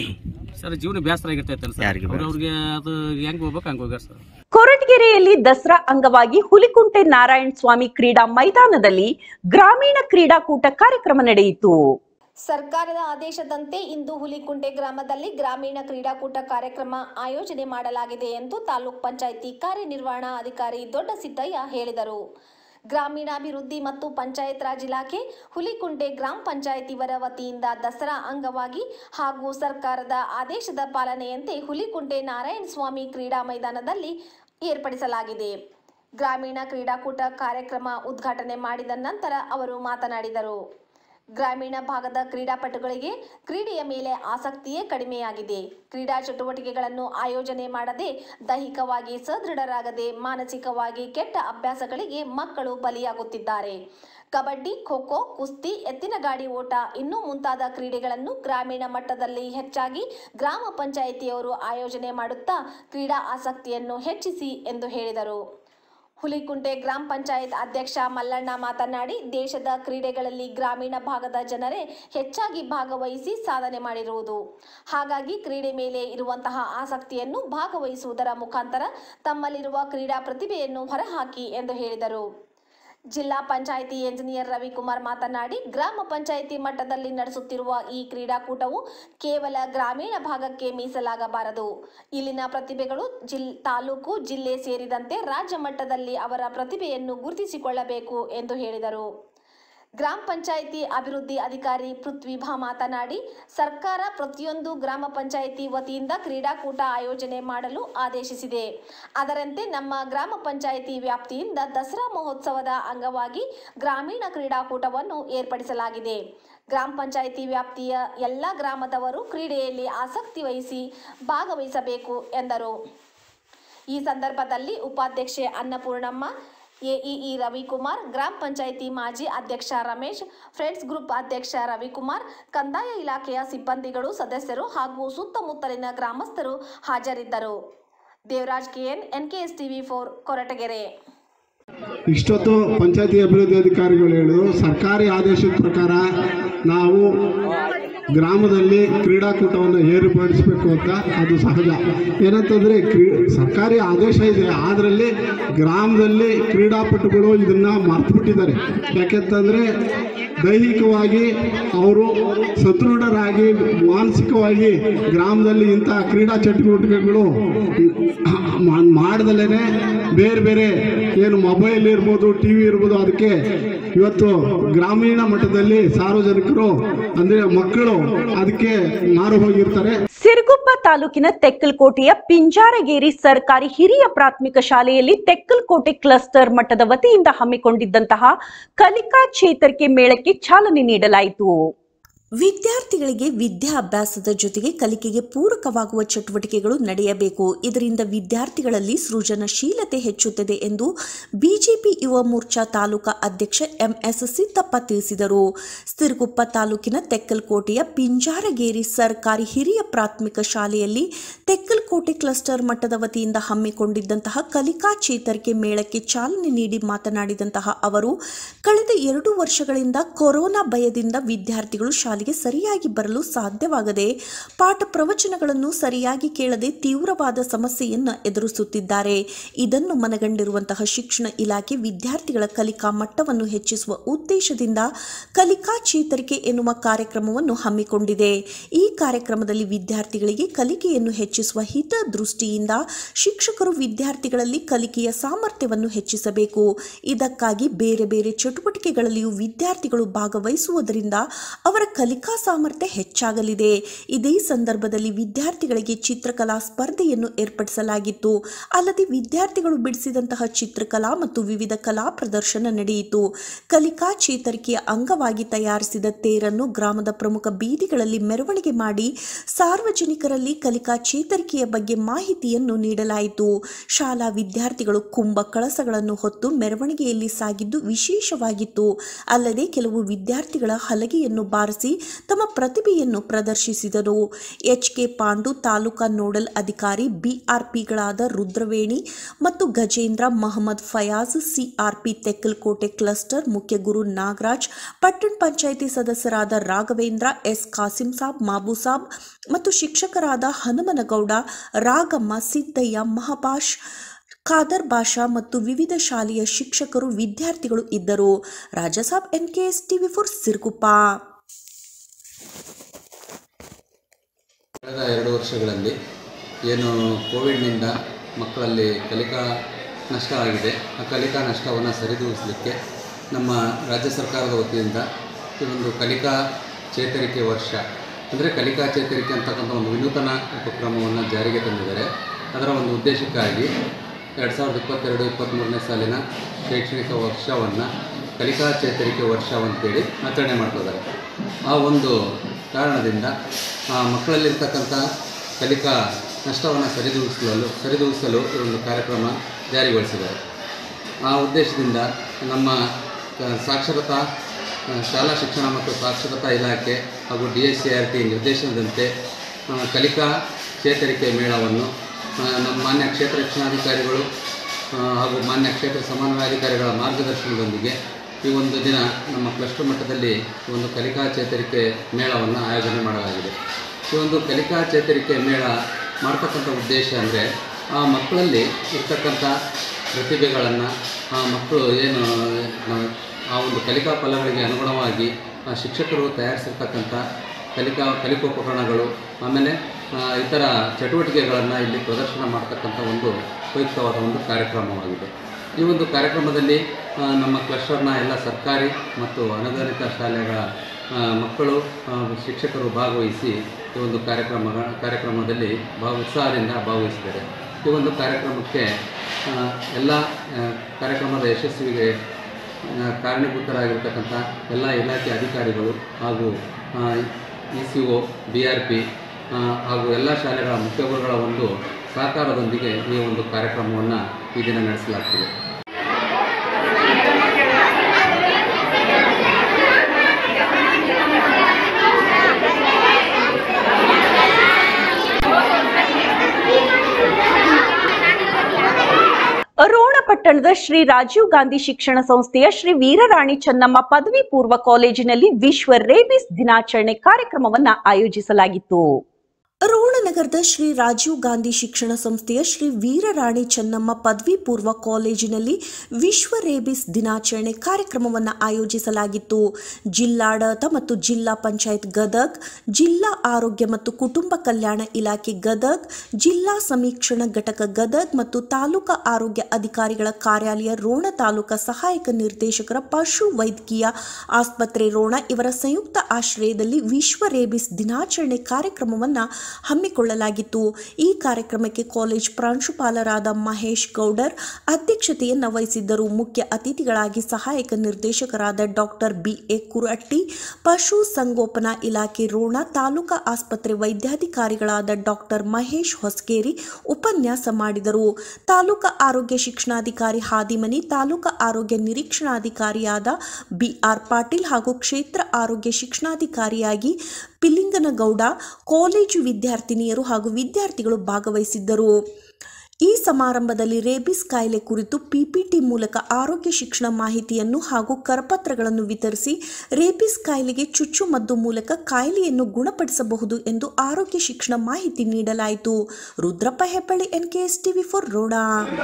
ಸರ್. ಜೀವನ ಬೇಸರ ಆಗಿರ್ತೈತಲ್ಲ ಸರ್ ಅವ್ರಿಗೆ ಅದು ಹೆಂಗ್ ಹೋಗ್ಬೇಕು ಹಂಗ ಹೋಗ್ಯಾರ ಸರ್. ಕೊರಟಗೆರೆಯಲ್ಲಿ ದಸರಾ ಅಂಗವಾಗಿ ಹುಲಿಕುಂಟೆ ನಾರಾಯಣ ಸ್ವಾಮಿ ಕ್ರೀಡಾ ಮೈದಾನದಲ್ಲಿ ಗ್ರಾಮೀಣ ಕ್ರೀಡಾಕೂಟ ಕಾರ್ಯಕ್ರಮ ನಡೆಯಿತು. ಸರ್ಕಾರದ ಆದೇಶದಂತೆ ಇಂದು ಹುಲಿಕುಂಟೆ ಗ್ರಾಮದಲ್ಲಿ ಗ್ರಾಮೀಣ ಕ್ರೀಡಾಕೂಟ ಕಾರ್ಯಕ್ರಮ ಆಯೋಜನೆ ಮಾಡಲಾಗಿದೆ ಎಂದು ತಾಲೂಕ್ ಪಂಚಾಯಿತಿ ಕಾರ್ಯನಿರ್ವಹಣಾ ಅಧಿಕಾರಿ ದೊಡ್ಡ ಸಿದ್ದಯ್ಯ ಹೇಳಿದರು. ಗ್ರಾಮೀಣಾಭಿವೃದ್ಧಿ ಮತ್ತು ಪಂಚಾಯತ್ ರಾಜ್ ಇಲಾಖೆ ಹುಲಿಕುಂಟೆ ಗ್ರಾಮ ಪಂಚಾಯಿತಿವರ ವತಿಯಿಂದ ದಸರಾ ಅಂಗವಾಗಿ ಹಾಗೂ ಸರ್ಕಾರದ ಆದೇಶದ ಪಾಲನೆಯಂತೆ ಹುಲಿಕುಂಟೆ ನಾರಾಯಣ ಸ್ವಾಮಿ ಕ್ರೀಡಾ ಮೈದಾನದಲ್ಲಿ ಏರ್ಪಡಿಸಲಾಗಿದೆ. ಗ್ರಾಮೀಣ ಕ್ರೀಡಾಕೂಟ ಕಾರ್ಯಕ್ರಮ ಉದ್ಘಾಟನೆ ಮಾಡಿದ ನಂತರ ಅವರು ಮಾತನಾಡಿದರು. ಗ್ರಾಮೀಣ ಭಾಗದ ಕ್ರೀಡಾಪಟುಗಳಿಗೆ ಕ್ರೀಡೆಯ ಮೇಲೆ ಆಸಕ್ತಿಯೇ ಕಡಿಮೆಯಾಗಿದೆ. ಕ್ರೀಡಾ ಚಟುವಟಿಕೆಗಳನ್ನು ಆಯೋಜನೆ ಮಾಡದೆ ದೈಹಿಕವಾಗಿ ಸದೃಢರಾಗದೆ ಮಾನಸಿಕವಾಗಿ ಕೆಟ್ಟ ಅಭ್ಯಾಸಗಳಿಗೆ ಮಕ್ಕಳು ಬಲಿಯಾಗುತ್ತಿದ್ದಾರೆ. ಕಬಡ್ಡಿ, ಖೋ ಖೋ, ಕುಸ್ತಿ, ಎತ್ತಿನ ಗಾಡಿ ಓಟ ಇನ್ನೂ ಮುಂತಾದ ಕ್ರೀಡೆಗಳನ್ನು ಗ್ರಾಮೀಣ ಮಟ್ಟದಲ್ಲಿ ಹೆಚ್ಚಾಗಿ ಗ್ರಾಮ ಪಂಚಾಯಿತಿಯವರು ಆಯೋಜನೆ ಮಾಡುತ್ತಾ ಕ್ರೀಡಾ ಆಸಕ್ತಿಯನ್ನು ಹೆಚ್ಚಿಸಿ ಎಂದು ಹೇಳಿದರು. ಹುಲಿಕುಂಟೆ ಗ್ರಾಮ ಪಂಚಾಯತ್ ಅಧ್ಯಕ್ಷ ಮಲ್ಲಣ್ಣ ಮಾತನಾಡಿ, ದೇಶದ ಕ್ರೀಡೆಗಳಲ್ಲಿ ಗ್ರಾಮೀಣ ಭಾಗದ ಜನರೇ ಹೆಚ್ಚಾಗಿ ಭಾಗವಹಿಸಿ ಸಾಧನೆ ಮಾಡಿರುವುದು. ಹಾಗಾಗಿ ಕ್ರೀಡೆ ಮೇಲೆ ಇರುವಂತಹ ಆಸಕ್ತಿಯನ್ನು ಭಾಗವಹಿಸುವುದರ ಮುಖಾಂತರ ತಮ್ಮಲ್ಲಿರುವ ಕ್ರೀಡಾ ಪ್ರತಿಭೆಯನ್ನು ಹೊರಹಾಕಿ ಎಂದು ಹೇಳಿದರು. ಜಿಲ್ಲಾ ಪಂಚಾಯಿತಿ ಎಂಜಿನಿಯರ್ ರವಿಕುಮಾರ್ ಮಾತನಾಡಿ, ಗ್ರಾಮ ಪಂಚಾಯಿತಿ ಮಟ್ಟದಲ್ಲಿ ನಡೆಸುತ್ತಿರುವ ಈ ಕ್ರೀಡಾಕೂಟವು ಕೇವಲ ಗ್ರಾಮೀಣ ಭಾಗಕ್ಕೆ ಮೀಸಲಾಗಬಾರದು. ಇಲ್ಲಿನ ಪ್ರತಿಭೆಗಳು ಜಿಲ್ ತಾಲೂಕು, ಜಿಲ್ಲೆ ಸೇರಿದಂತೆ ರಾಜ್ಯ ಮಟ್ಟದಲ್ಲಿ ಅವರ ಪ್ರತಿಭೆಯನ್ನು ಗುರುತಿಸಿಕೊಳ್ಳಬೇಕು ಎಂದು ಹೇಳಿದರು. ಗ್ರಾಮ ಪಂಚಾಯಿತಿ ಅಭಿವೃದ್ಧಿ ಅಧಿಕಾರಿ ಪೃಥ್ವಿಭಾ ಮಾತನಾಡಿ, ಸರ್ಕಾರ ಪ್ರತಿಯೊಂದು ಗ್ರಾಮ ಪಂಚಾಯಿತಿ ವತಿಯಿಂದ ಕ್ರೀಡಾಕೂಟ ಆಯೋಜನೆ ಮಾಡಲು ಆದೇಶಿಸಿದೆ. ಅದರಂತೆ ನಮ್ಮ ಗ್ರಾಮ ಪಂಚಾಯಿತಿ ವ್ಯಾಪ್ತಿಯಿಂದ ದಸರಾ ಮಹೋತ್ಸವದ ಅಂಗವಾಗಿ ಗ್ರಾಮೀಣ ಕ್ರೀಡಾಕೂಟವನ್ನು ಏರ್ಪಡಿಸಲಾಗಿದೆ. ಗ್ರಾಮ ಪಂಚಾಯಿತಿ ವ್ಯಾಪ್ತಿಯ ಎಲ್ಲ ಗ್ರಾಮದವರು ಕ್ರೀಡೆಯಲ್ಲಿ ಆಸಕ್ತಿ ವಹಿಸಿ ಭಾಗವಹಿಸಬೇಕು ಎಂದರು. ಈ ಸಂದರ್ಭದಲ್ಲಿ ಉಪಾಧ್ಯಕ್ಷೆ ಅನ್ನಪೂರ್ಣಮ್ಮ, ಎಇಇ ರವಿಕುಮಾರ್, ಗ್ರಾಮ ಪಂಚಾಯಿತಿ ಮಾಜಿ ಅಧ್ಯಕ್ಷ ರಮೇಶ್, ಫ್ರೆಂಡ್ಸ್ ಗ್ರೂಪ್ ಅಧ್ಯಕ್ಷ ರವಿಕುಮಾರ್, ಕಂದಾಯ ಇಲಾಖೆಯ ಸಿಬ್ಬಂದಿಗಳು, ಸದಸ್ಯರು ಹಾಗೂ ಸುತ್ತಮುತ್ತಲಿನ ಗ್ರಾಮಸ್ಥರು ಹಾಜರಿದ್ದರು. Devaraj KN, NKS TV four, Koratagere. ಇಷ್ಟೊತ್ತು ಪಂಚಾಯತಿ ಅಭಿವೃದ್ಧಿ ಅಧಿಕಾರಿಗಳು ಹೇಳಿದ್ರು, ಸರ್ಕಾರಿ ಆದೇಶದ ಪ್ರಕಾರ ನಾವು ಗ್ರಾಮದಲ್ಲಿ ಕ್ರೀಡಾಕೂಟವನ್ನು ಏರ್ಪಡಿಸಬೇಕು ಅಂತ. ಅದು ಸಹಜ. ಏನಂತಂದರೆ ಕ್ರೀ ಸರ್ಕಾರಿ ಆದೇಶ ಇದೆ, ಅದರಲ್ಲಿ ಗ್ರಾಮದಲ್ಲಿ ಕ್ರೀಡಾಪಟುಗಳು ಇದನ್ನು ಮರ್ತುಬಿಟ್ಟಿದ್ದಾರೆ. ಯಾಕೆಂತಂದರೆ ದೈಹಿಕವಾಗಿ ಅವರು ಸದೃಢರಾಗಿ ಮಾನಸಿಕವಾಗಿ ಗ್ರಾಮದಲ್ಲಿ ಇಂಥ ಕ್ರೀಡಾ ಚಟುವಟಿಕೆಗಳು ಮಾಡ್ದಲೇ ಬೇರೆ ಬೇರೆ ಏನು ಮೊಬೈಲ್ ಇರ್ಬೋದು, ಟಿ ವಿ ಇರ್ಬೋದು, ಅದಕ್ಕೆ ಇವತ್ತು ಗ್ರಾಮೀಣ ಮಟ್ಟದಲ್ಲಿ ಸಾರ್ವಜನಿಕರು ಅಂದರೆ ಮಕ್ಕಳು ಅದಕ್ಕೆ ಮಾರು ಹೋಗಿರ್ತಾರೆ. ಸಿರುಗುಪ್ಪ ತಾಲೂಕಿನ ತೆಕ್ಕಲಕೋಟೆಯ ಪಿಂಜಾರಗೇರಿ ಸರ್ಕಾರಿ ಹಿರಿಯ ಪ್ರಾಥಮಿಕ ಶಾಲೆಯಲ್ಲಿ ತೆಕ್ಕಲಕೋಟೆ ಕ್ಲಸ್ಟರ್ ಮಟ್ಟದ ವತಿಯಿಂದ ಹಮ್ಮಿಕೊಂಡಿದ್ದಂತಹ ಕಲಿಕಾ ಚೇತರಿಕೆ ಮೇಳಕ್ಕೆ ಚಾಲನೆ ನೀಡಲಾಯಿತು. ವಿದ್ಯಾರ್ಥಿಗಳಿಗೆ ವಿದ್ಯಾಭ್ಯಾಸದ ಜೊತೆಗೆ ಕಲಿಕೆಗೆ ಪೂರಕವಾಗುವ ಚಟುವಟಿಕೆಗಳು ನಡೆಯಬೇಕು. ಇದರಿಂದ ವಿದ್ಯಾರ್ಥಿಗಳಲ್ಲಿ ಸೃಜನಶೀಲತೆ ಹೆಚ್ಚುತ್ತದೆ ಎಂದು ಬಿಜೆಪಿ ಯುವ ಮೋರ್ಚಾ ತಾಲೂಕಾ ಅಧ್ಯಕ್ಷ ಎಂಎಸ್ ಸಿದ್ದಪ್ಪ ತಿಳಿಸಿದರು. ಸಿರುಗುಪ್ಪ ತಾಲೂಕಿನ ತೆಕ್ಕಲಕೋಟೆಯ ಪಿಂಜಾರಗೇರಿ ಸರ್ಕಾರಿ ಹಿರಿಯ ಪ್ರಾಥಮಿಕ ಶಾಲೆಯಲ್ಲಿ ತೆಕ್ಕಲಕೋಟೆ ಕ್ಲಸ್ಟರ್ ಮಟ್ಟದ ವತಿಯಿಂದ ಹಮ್ಮಿಕೊಂಡಿದ್ದಂತಹ ಕಲಿಕಾ ಚೇತರಿಕೆ ಮೇಳಕ್ಕೆ ಚಾಲನೆ ನೀಡಿ ಮಾತನಾಡಿದಂತಹ ಅವರು, ಕಳೆದ ಎರಡು ವರ್ಷಗಳಿಂದ ಕೊರೋನಾ ಭಯದಿಂದ ವಿದ್ಯಾರ್ಥಿಗಳು ಶಾಲೆ ಶಾಲೆಗೆ ಸರಿಯಾಗಿ ಬರಲು ಸಾಧ್ಯವಾಗದೆ ಪಾಠ ಪ್ರವಚನಗಳನ್ನು ಸರಿಯಾಗಿ ಕೇಳದೆ ತೀವ್ರವಾದ ಸಮಸ್ಯೆಯನ್ನು ಎದುರಿಸುತ್ತಿದ್ದಾರೆ. ಇದನ್ನು ಮನಗಂಡಿರುವಂತಹ ಶಿಕ್ಷಣ ಇಲಾಖೆ ವಿದ್ಯಾರ್ಥಿಗಳ ಕಲಿಕಾ ಮಟ್ಟವನ್ನು ಹೆಚ್ಚಿಸುವ ಉದ್ದೇಶದಿಂದ ಕಲಿಕಾ ಚೇತರಿಕೆ ಎನ್ನುವ ಕಾರ್ಯಕ್ರಮವನ್ನು ಹಮ್ಮಿಕೊಂಡಿದೆ. ಈ ಕಾರ್ಯಕ್ರಮದಲ್ಲಿ ವಿದ್ಯಾರ್ಥಿಗಳಿಗೆ ಕಲಿಕೆಯನ್ನು ಹೆಚ್ಚಿಸುವ ಹಿತದೃಷ್ಟಿಯಿಂದ ಶಿಕ್ಷಕರು ವಿದ್ಯಾರ್ಥಿಗಳಲ್ಲಿ ಕಲಿಕೆಯ ಸಾಮರ್ಥ್ಯವನ್ನು ಹೆಚ್ಚಿಸಬೇಕು. ಇದಕ್ಕಾಗಿ ಬೇರೆ ಬೇರೆ ಚಟುವಟಿಕೆಗಳಲ್ಲಿಯೂ ವಿದ್ಯಾರ್ಥಿಗಳು ಭಾಗವಹಿಸುವುದರಿಂದ ಅವರ ಕಲಿಕಾ ಸಾಮರ್ಥ್ಯ ಹೆಚ್ಚಾಗಲಿದೆ. ಇದೇ ಸಂದರ್ಭದಲ್ಲಿ ವಿದ್ಯಾರ್ಥಿಗಳಿಗೆ ಚಿತ್ರಕಲಾ ಸ್ಪರ್ಧೆಯನ್ನು ಏರ್ಪಡಿಸಲಾಗಿತ್ತು. ಅಲ್ಲದೆ ವಿದ್ಯಾರ್ಥಿಗಳು ಬಿಡಿಸಿದಂತಹ ಚಿತ್ರಕಲಾ ಮತ್ತು ವಿವಿಧ ಕಲಾ ಪ್ರದರ್ಶನ ನಡೆಯಿತು. ಕಲಿಕಾ ಚೇತರಿಕೆಯ ಅಂಗವಾಗಿ ತಯಾರಿಸಿದ ತೇರನ್ನು ಗ್ರಾಮದ ಪ್ರಮುಖ ಬೀದಿಗಳಲ್ಲಿ ಮೆರವಣಿಗೆ ಮಾಡಿ ಸಾರ್ವಜನಿಕರಲ್ಲಿ ಕಲಿಕಾ ಚೇತರಿಕೆಯ ಬಗ್ಗೆ ಮಾಹಿತಿಯನ್ನು ನೀಡಲಾಯಿತು. ಶಾಲಾ ವಿದ್ಯಾರ್ಥಿಗಳು ಕುಂಭ ಕಳಸಗಳನ್ನು ಹೊತ್ತು ಮೆರವಣಿಗೆಯಲ್ಲಿ ಸಾಗಿದ್ದು ವಿಶೇಷವಾಗಿತ್ತು. ಅಲ್ಲದೆ ಕೆಲವು ವಿದ್ಯಾರ್ಥಿಗಳ ಹಲಗೆಯನ್ನು ಬಾರಿಸಿ ತಮ್ಮ ಪ್ರತಿಭೆಯನ್ನು ಪ್ರದರ್ಶಿಸಿದರು. H K Pandu taluka nodal ಅಧಿಕಾರಿ, ಬಿಆರ್ಪಿಗಳಾದ ರುದ್ರವೇಣಿ ಮತ್ತು ಗಜೇಂದ್ರ, ಮಹಮ್ಮದ್ ಫಯಾಜ್, ಸಿಆರ್ಪಿ ತೆಕ್ಕಲಕೋಟೆ ಕ್ಲಸ್ಟರ್ ಮುಖ್ಯ ಗುರು ನಾಗರಾಜ್, ಪಟ್ಟಣ ಪಂಚಾಯಿತಿ ಸದಸ್ಯರಾದ ರಾಘವೇಂದ್ರ, ಎಸ್ ಕಾಸಿಂ ಸಾಬ್, ಮಾಬು ಸಾಬ್ ಮತ್ತು ಶಿಕ್ಷಕರಾದ ಹನುಮನಗೌಡ, ರಾಗಮ್ಮ, ಸಿದ್ದಯ್ಯ, ಮಹಾಪಾಶ್, ಖಾದರ್ ಬಾಷಾ ಮತ್ತು ವಿವಿಧ ಶಾಲೆಯ ಶಿಕ್ಷಕರು ವಿದ್ಯಾರ್ಥಿಗಳು ಇದ್ದರು. Rajasab, NKS TV four, Siruguppa. ಕಳೆದ ಎರಡು ವರ್ಷಗಳಲ್ಲಿ ಏನು ಕೋವಿಡ್ನಿಂದ ಮಕ್ಕಳಲ್ಲಿ ಕಲಿಕಾ ನಷ್ಟ ಆಗಿದೆ, ಆ ಕಲಿಕಾ ನಷ್ಟವನ್ನು ಸರಿದೂಗಿಸಲಿಕ್ಕೆ ನಮ್ಮ ರಾಜ್ಯ ಸರ್ಕಾರದ ವತಿಯಿಂದ ಈ ಒಂದು ಕಲಿಕಾ ಚೇತರಿಕೆ ವರ್ಷ ಅಂದರೆ ಕಲಿಕಾ ಚೇತರಿಕೆ ಅಂತಕ್ಕಂಥ ಒಂದು ವಿನೂತನ ಉಪಕ್ರಮವನ್ನು ಜಾರಿಗೆ ತಂದಿದ್ದಾರೆ. ಅದರ ಒಂದು ಉದ್ದೇಶಕ್ಕಾಗಿ ಎರಡು ಸಾವಿರದ ಇಪ್ಪತ್ತೆರಡು ಇಪ್ಪತ್ತ್ಮೂರನೇ ಸಾಲಿನ ಶೈಕ್ಷಣಿಕ ವರ್ಷವನ್ನು ಕಲಿಕಾ ಚೇತರಿಕೆ ವರ್ಷ ಅಂತೇಳಿ ಆಚರಣೆ ಮಾಡ್ತಿದ್ದಾರೆ. ಆ ಒಂದು ಕಾರಣದಿಂದ ಮಕ್ಕಳಲ್ಲಿರ್ತಕ್ಕಂಥ ಕಲಿಕಾ ನಷ್ಟವನ್ನು ಸರಿದೂಗಿಸಲು ಸರಿದೂಗಿಸಲು ಈ ಒಂದು ಕಾರ್ಯಕ್ರಮ ಜಾರಿಗೊಳಿಸಿದ್ದಾರೆ. ಆ ಉದ್ದೇಶದಿಂದ ನಮ್ಮ ಸಾಕ್ಷರತಾ ಶಾಲಾ ಶಿಕ್ಷಣ ಮತ್ತು ಸಾಕ್ಷರತಾ ಇಲಾಖೆ ಹಾಗೂ D S C R T ನಿರ್ದೇಶನದಂತೆ ಕಲಿಕಾ ಚೇತರಿಕೆ ಮೇಳವನ್ನು ನಮ್ಮ ಮಾನ್ಯ ಕ್ಷೇತ್ರ ಶಿಕ್ಷಣಾಧಿಕಾರಿಗಳು ಹಾಗೂ ಮಾನ್ಯ ಕ್ಷೇತ್ರ ಸಮನ್ವಯಾಧಿಕಾರಿಗಳ ಮಾರ್ಗದರ್ಶನದೊಂದಿಗೆ ಈ ಒಂದು ದಿನ ನಮ್ಮ ಕ್ಲಸ್ಟರ್ ಮಟ್ಟದಲ್ಲಿ ಒಂದು ಕಲಿಕಾ ಚೇತರಿಕೆ ಮೇಳವನ್ನು ಆಯೋಜನೆ ಮಾಡಲಾಗಿದೆ. ಈ ಒಂದು ಕಲಿಕಾ ಚೇತರಿಕೆ ಮೇಳ ಮಾಡ್ತಕ್ಕಂಥ ಉದ್ದೇಶ ಅಂದರೆ ಆ ಮಕ್ಕಳಲ್ಲಿ ಇರ್ತಕ್ಕಂಥ ಪ್ರತಿಭೆಗಳನ್ನು ಆ ಮಕ್ಕಳು ಏನು ಆ ಒಂದು ಕಲಿಕಾ ಫಲಗಳಿಗೆ ಅನುಗುಣವಾಗಿ ಶಿಕ್ಷಕರು ತಯಾರಿಸಿರ್ತಕ್ಕಂಥ ಕಲಿಕಾ ಕಲಿಕೋಪಕರಣಗಳು ಆಮೇಲೆ ಇತರ ಚಟುವಟಿಕೆಗಳನ್ನು ಇಲ್ಲಿ ಪ್ರದರ್ಶನ ಮಾಡ್ತಕ್ಕಂಥ ಒಂದು ಉಪಯುಕ್ತವಾದ ಒಂದು ಕಾರ್ಯಕ್ರಮವಾಗಿದೆ. ಈ ಒಂದು ಕಾರ್ಯಕ್ರಮದಲ್ಲಿ ನಮ್ಮ ಕ್ಲಸ್ಟರ್ನ ಎಲ್ಲ ಸರ್ಕಾರಿ ಮತ್ತು ಅನುದಾನಿತ ಶಾಲೆಗಳ ಮಕ್ಕಳು ಶಿಕ್ಷಕರು ಭಾಗವಹಿಸಿ ಈ ಒಂದು ಕಾರ್ಯಕ್ರಮ ಕಾರ್ಯಕ್ರಮದಲ್ಲಿ ಭಾವ ಉತ್ಸಾಹದಿಂದ ಭಾಗವಹಿಸಿದ್ದಾರೆ. ಈ ಒಂದು ಕಾರ್ಯಕ್ರಮಕ್ಕೆ ಎಲ್ಲ ಕಾರ್ಯಕ್ರಮದ ಯಶಸ್ವಿಗೆ ಕಾರಣೀಭೂತರಾಗಿರ್ತಕ್ಕಂಥ ಎಲ್ಲ ಇಲಾಖೆ ಅಧಿಕಾರಿಗಳು ಹಾಗೂ E C O, B R P ಹಾಗೂ ಎಲ್ಲ ಶಾಲೆಗಳ ಮುಖ್ಯ ಗುರುಗಳ ಒಂದು ಸಹಕಾರದೊಂದಿಗೆ ಈ ಒಂದು ಕಾರ್ಯಕ್ರಮವನ್ನು ಈ ದಿನ ನಡೆಸಲಾಗ್ತಿದೆ. ರೋಣಪಟ್ಟಣದ ಶ್ರೀ ರಾಜೀವ್ ಗಾಂಧಿ ಶಿಕ್ಷಣ ಸಂಸ್ಥೆಯ ಶ್ರೀ ವೀರರಾಣಿ ಚೆನ್ನಮ್ಮ ಪದವಿ ಪೂರ್ವ ಕಾಲೇಜಿನಲ್ಲಿ ವಿಶ್ವ ರೇಬಿಸ್ ದಿನಾಚರಣೆ ಕಾರ್ಯಕ್ರಮವನ್ನು ಆಯೋಜಿಸಲಾಗಿತ್ತು. ರೋಣನಗರದ ಶ್ರೀ ರಾಜೀವ್ ಗಾಂಧಿ ಶಿಕ್ಷಣ ಸಂಸ್ಥೆಯ ಶ್ರೀ ವೀರರಾಣಿ ಚೆನ್ನಮ್ಮ ಪದವಿ ಪೂರ್ವ ಕಾಲೇಜಿನಲ್ಲಿ ವಿಶ್ವ ರೇಬಿಸ್ ದಿನಾಚರಣೆ ಕಾರ್ಯಕ್ರಮವನ್ನು ಆಯೋಜಿಸಲಾಗಿತ್ತು. ಜಿಲ್ಲಾಡಳಿತ ಮತ್ತು ಜಿಲ್ಲಾ ಪಂಚಾಯತ್ ಗದಗ್, ಜಿಲ್ಲಾ ಆರೋಗ್ಯ ಮತ್ತು ಕುಟುಂಬ ಕಲ್ಯಾಣ ಇಲಾಖೆ ಗದಗ್, ಜಿಲ್ಲಾ ಸಮೀಕ್ಷಣಾ ಘಟಕ ಗದಗ್ ಮತ್ತು ತಾಲೂಕಾ ಆರೋಗ್ಯ ಅಧಿಕಾರಿಗಳ ಕಾರ್ಯಾಲಯ ರೋಣ ತಾಲೂಕಾ ಸಹಾಯಕ ನಿರ್ದೇಶಕರ ಪಶು ವೈದ್ಯಕೀಯ ಆಸ್ಪತ್ರೆ ರೋಣ ಇವರ ಸಂಯುಕ್ತ ಆಶ್ರಯದಲ್ಲಿ ವಿಶ್ವ ರೇಬಿಸ್ ದಿನಾಚರಣೆ ಕಾರ್ಯಕ್ರಮವನ್ನು ಹಮ್ಮಿಕೊಳ್ಳಲಾಗಿತ್ತು. ಈ ಕಾರ್ಯಕ್ರಮಕ್ಕೆ ಕಾಲೇಜ್ ಪ್ರಾಂಶುಪಾಲರಾದ ಮಹೇಶ್ ಗೌಡರ್ ಅಧ್ಯಕ್ಷತೆಯನ್ನು ವಹಿಸಿದ್ದರು. ಮುಖ್ಯ ಅತಿಥಿಗಳಾಗಿ ಸಹಾಯಕ ನಿರ್ದೇಶಕರಾದ ಡಾಕ್ಟರ್ ಬಿ ಎ ಕುರಟ್ಟಿ, ಪಶು ಸಂಗೋಪನಾ ಇಲಾಖೆ ರೋಣ ತಾಲೂಕಾ ಆಸ್ಪತ್ರೆ ವೈದ್ಯಾಧಿಕಾರಿಗಳಾದ ಡಾಕ್ಟರ್ ಮಹೇಶ್ ಹೊಸಕೇರಿ ಉಪನ್ಯಾಸ ಮಾಡಿದರು. ತಾಲೂಕಾ ಆರೋಗ್ಯ ಶಿಕ್ಷಣಾಧಿಕಾರಿ ಹಾದಿಮನಿ, ತಾಲೂಕಾ ಆರೋಗ್ಯ ನಿರೀಕ್ಷಣಾಧಿಕಾರಿಯಾದ ಬಿ ಆರ್ ಪಾಟೀಲ್ ಹಾಗೂ ಕ್ಷೇತ್ರ ಆರೋಗ್ಯ ಶಿಕ್ಷಣಾಧಿಕಾರಿಯಾಗಿ ಪಿಲಿಂಗನಗೌಡ, ಕಾಲೇಜು ವಿದ್ಯಾರ್ಥಿನಿಯರು ಹಾಗೂ ವಿದ್ಯಾರ್ಥಿಗಳು ಭಾಗವಹಿಸಿದ್ದರು. ಈ ಸಮಾರಂಭದಲ್ಲಿ ರೇಬಿಸ್ ಕಾಯಿಲೆ ಕುರಿತು ಪಿಪಿಟಿ ಮೂಲಕ ಆರೋಗ್ಯ ಶಿಕ್ಷಣ ಮಾಹಿತಿಯನ್ನು ಹಾಗೂ ಕರಪತ್ರಗಳನ್ನು ವಿತರಿಸಿ ರೇಬಿಸ್ ಕಾಯಿಲೆಗೆ ಚುಚ್ಚುಮದ್ದು ಮೂಲಕ ಕಾಯಿಲೆಯನ್ನು ಗುಣಪಡಿಸಬಹುದು ಎಂದು ಆರೋಗ್ಯ ಶಿಕ್ಷಣ ಮಾಹಿತಿ ನೀಡಲಾಯಿತು. Rudrappa Hebballi, NKS TV four Rona.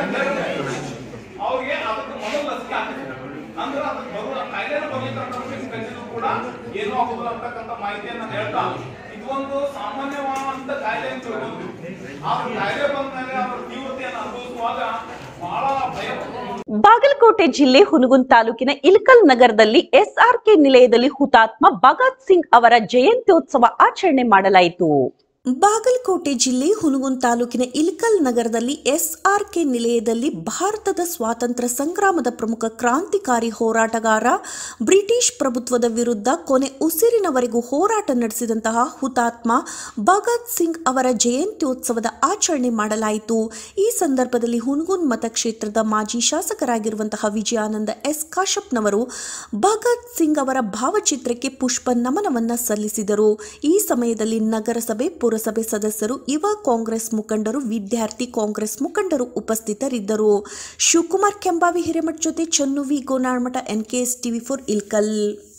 ಅಂದ್ರೆ ಅದಕ್ಕೆ ಬರುವ ಕಾಯಿಲೆನ ಬರ್ಲಿಕ್ಕೆ ಕೂಡ ಏನೂ ಆಗುದಿಲ್ಲ ಅಂತಕ್ಕಂಥ ಮಾಹಿತಿಯನ್ನ ಹೇಳ್ತಾ ಇದೊಂದು ಸಾಮಾನ್ಯವಾದಂತ ಕಾಯಿಲೆ ಅಂತ ಹೇಳ್ಬೋದು. ಆ ಕಾಯಿಲೆ ಬಂದ ಮೇಲೆ ಅದರ ತೀವ್ರತೆಯನ್ನು ಅನುಭವಿಸುವಾಗ ಬಹಳ ಭಯ. ಬಾಗಲಕೋಟೆ ಜಿಲ್ಲೆ ಹುನಗುಂದ ತಾಲೂಕಿನ ಇಲಕಲ್ ನಗರದಲ್ಲಿ ಎಸ್ಆರ್ಕೆ ನಿಲಯದಲ್ಲಿ ಹುತಾತ್ಮ ಭಗತ್ ಸಿಂಗ್ ಅವರ ಜಯಂತ್ಯೋತ್ಸವ ಆಚರಣೆ ಮಾಡಲಾಯಿತು. ಬಾಗಲಕೋಟೆ ಜಿಲ್ಲೆ ಹುನಗುಂದ ತಾಲೂಕಿನ ಇಲಕಲ್ ನಗರದಲ್ಲಿ ಎಸ್ಆರ್ಕೆ ನಿಲಯದಲ್ಲಿ ಭಾರತದ ಸ್ವಾತಂತ್ರ್ಯ ಸಂಗ್ರಾಮದ ಪ್ರಮುಖ ಕ್ರಾಂತಿಕಾರಿ ಹೋರಾಟಗಾರ, ಬ್ರಿಟಿಷ್ ಪ್ರಭುತ್ವದ ವಿರುದ್ಧ ಕೊನೆ ಉಸಿರಿನವರೆಗೂ ಹೋರಾಟ ನಡೆಸಿದಂತಹ ಹುತಾತ್ಮ ಭಗತ್ ಸಿಂಗ್ ಅವರ ಜಯಂತ್ಯೋತ್ಸವದ ಆಚರಣೆ ಮಾಡಲಾಯಿತು. ಈ ಸಂದರ್ಭದಲ್ಲಿ ಹುನಗುಂದ ಮತಕ್ಷೇತ್ರದ ಮಾಜಿ ಶಾಸಕರಾಗಿರುವಂತಹ ವಿಜಯಾನಂದ ಎಸ್ ಕಾಶಪ್ಪನವರು ಭಗತ್ ಸಿಂಗ್ ಅವರ ಭಾವಚಿತ್ರಕ್ಕೆ ಪುಷ್ಪ ನಮನವನ್ನ ಸಲ್ಲಿಸಿದರು. ಈ ಸಮಯದಲ್ಲಿ ನಗರಸಭೆ, ಪುರಸಭೆ ಸದಸ್ಯರು, ಯುವ ಕಾಂಗ್ರೆಸ್ ಮುಖಂಡರು, ವಿದ್ಯಾರ್ಥಿ ಕಾಂಗ್ರೆಸ್ ಮುಖಂಡರು ಉಪಸ್ಥಿತರಿದ್ದರು. ಶಿವಕುಮಾರ್ ಕೆಂಬಾವಿ ಹಿರೇಮಠ ಜೊತೆ Channu V Gonalamath, NKS TV four Ilkal.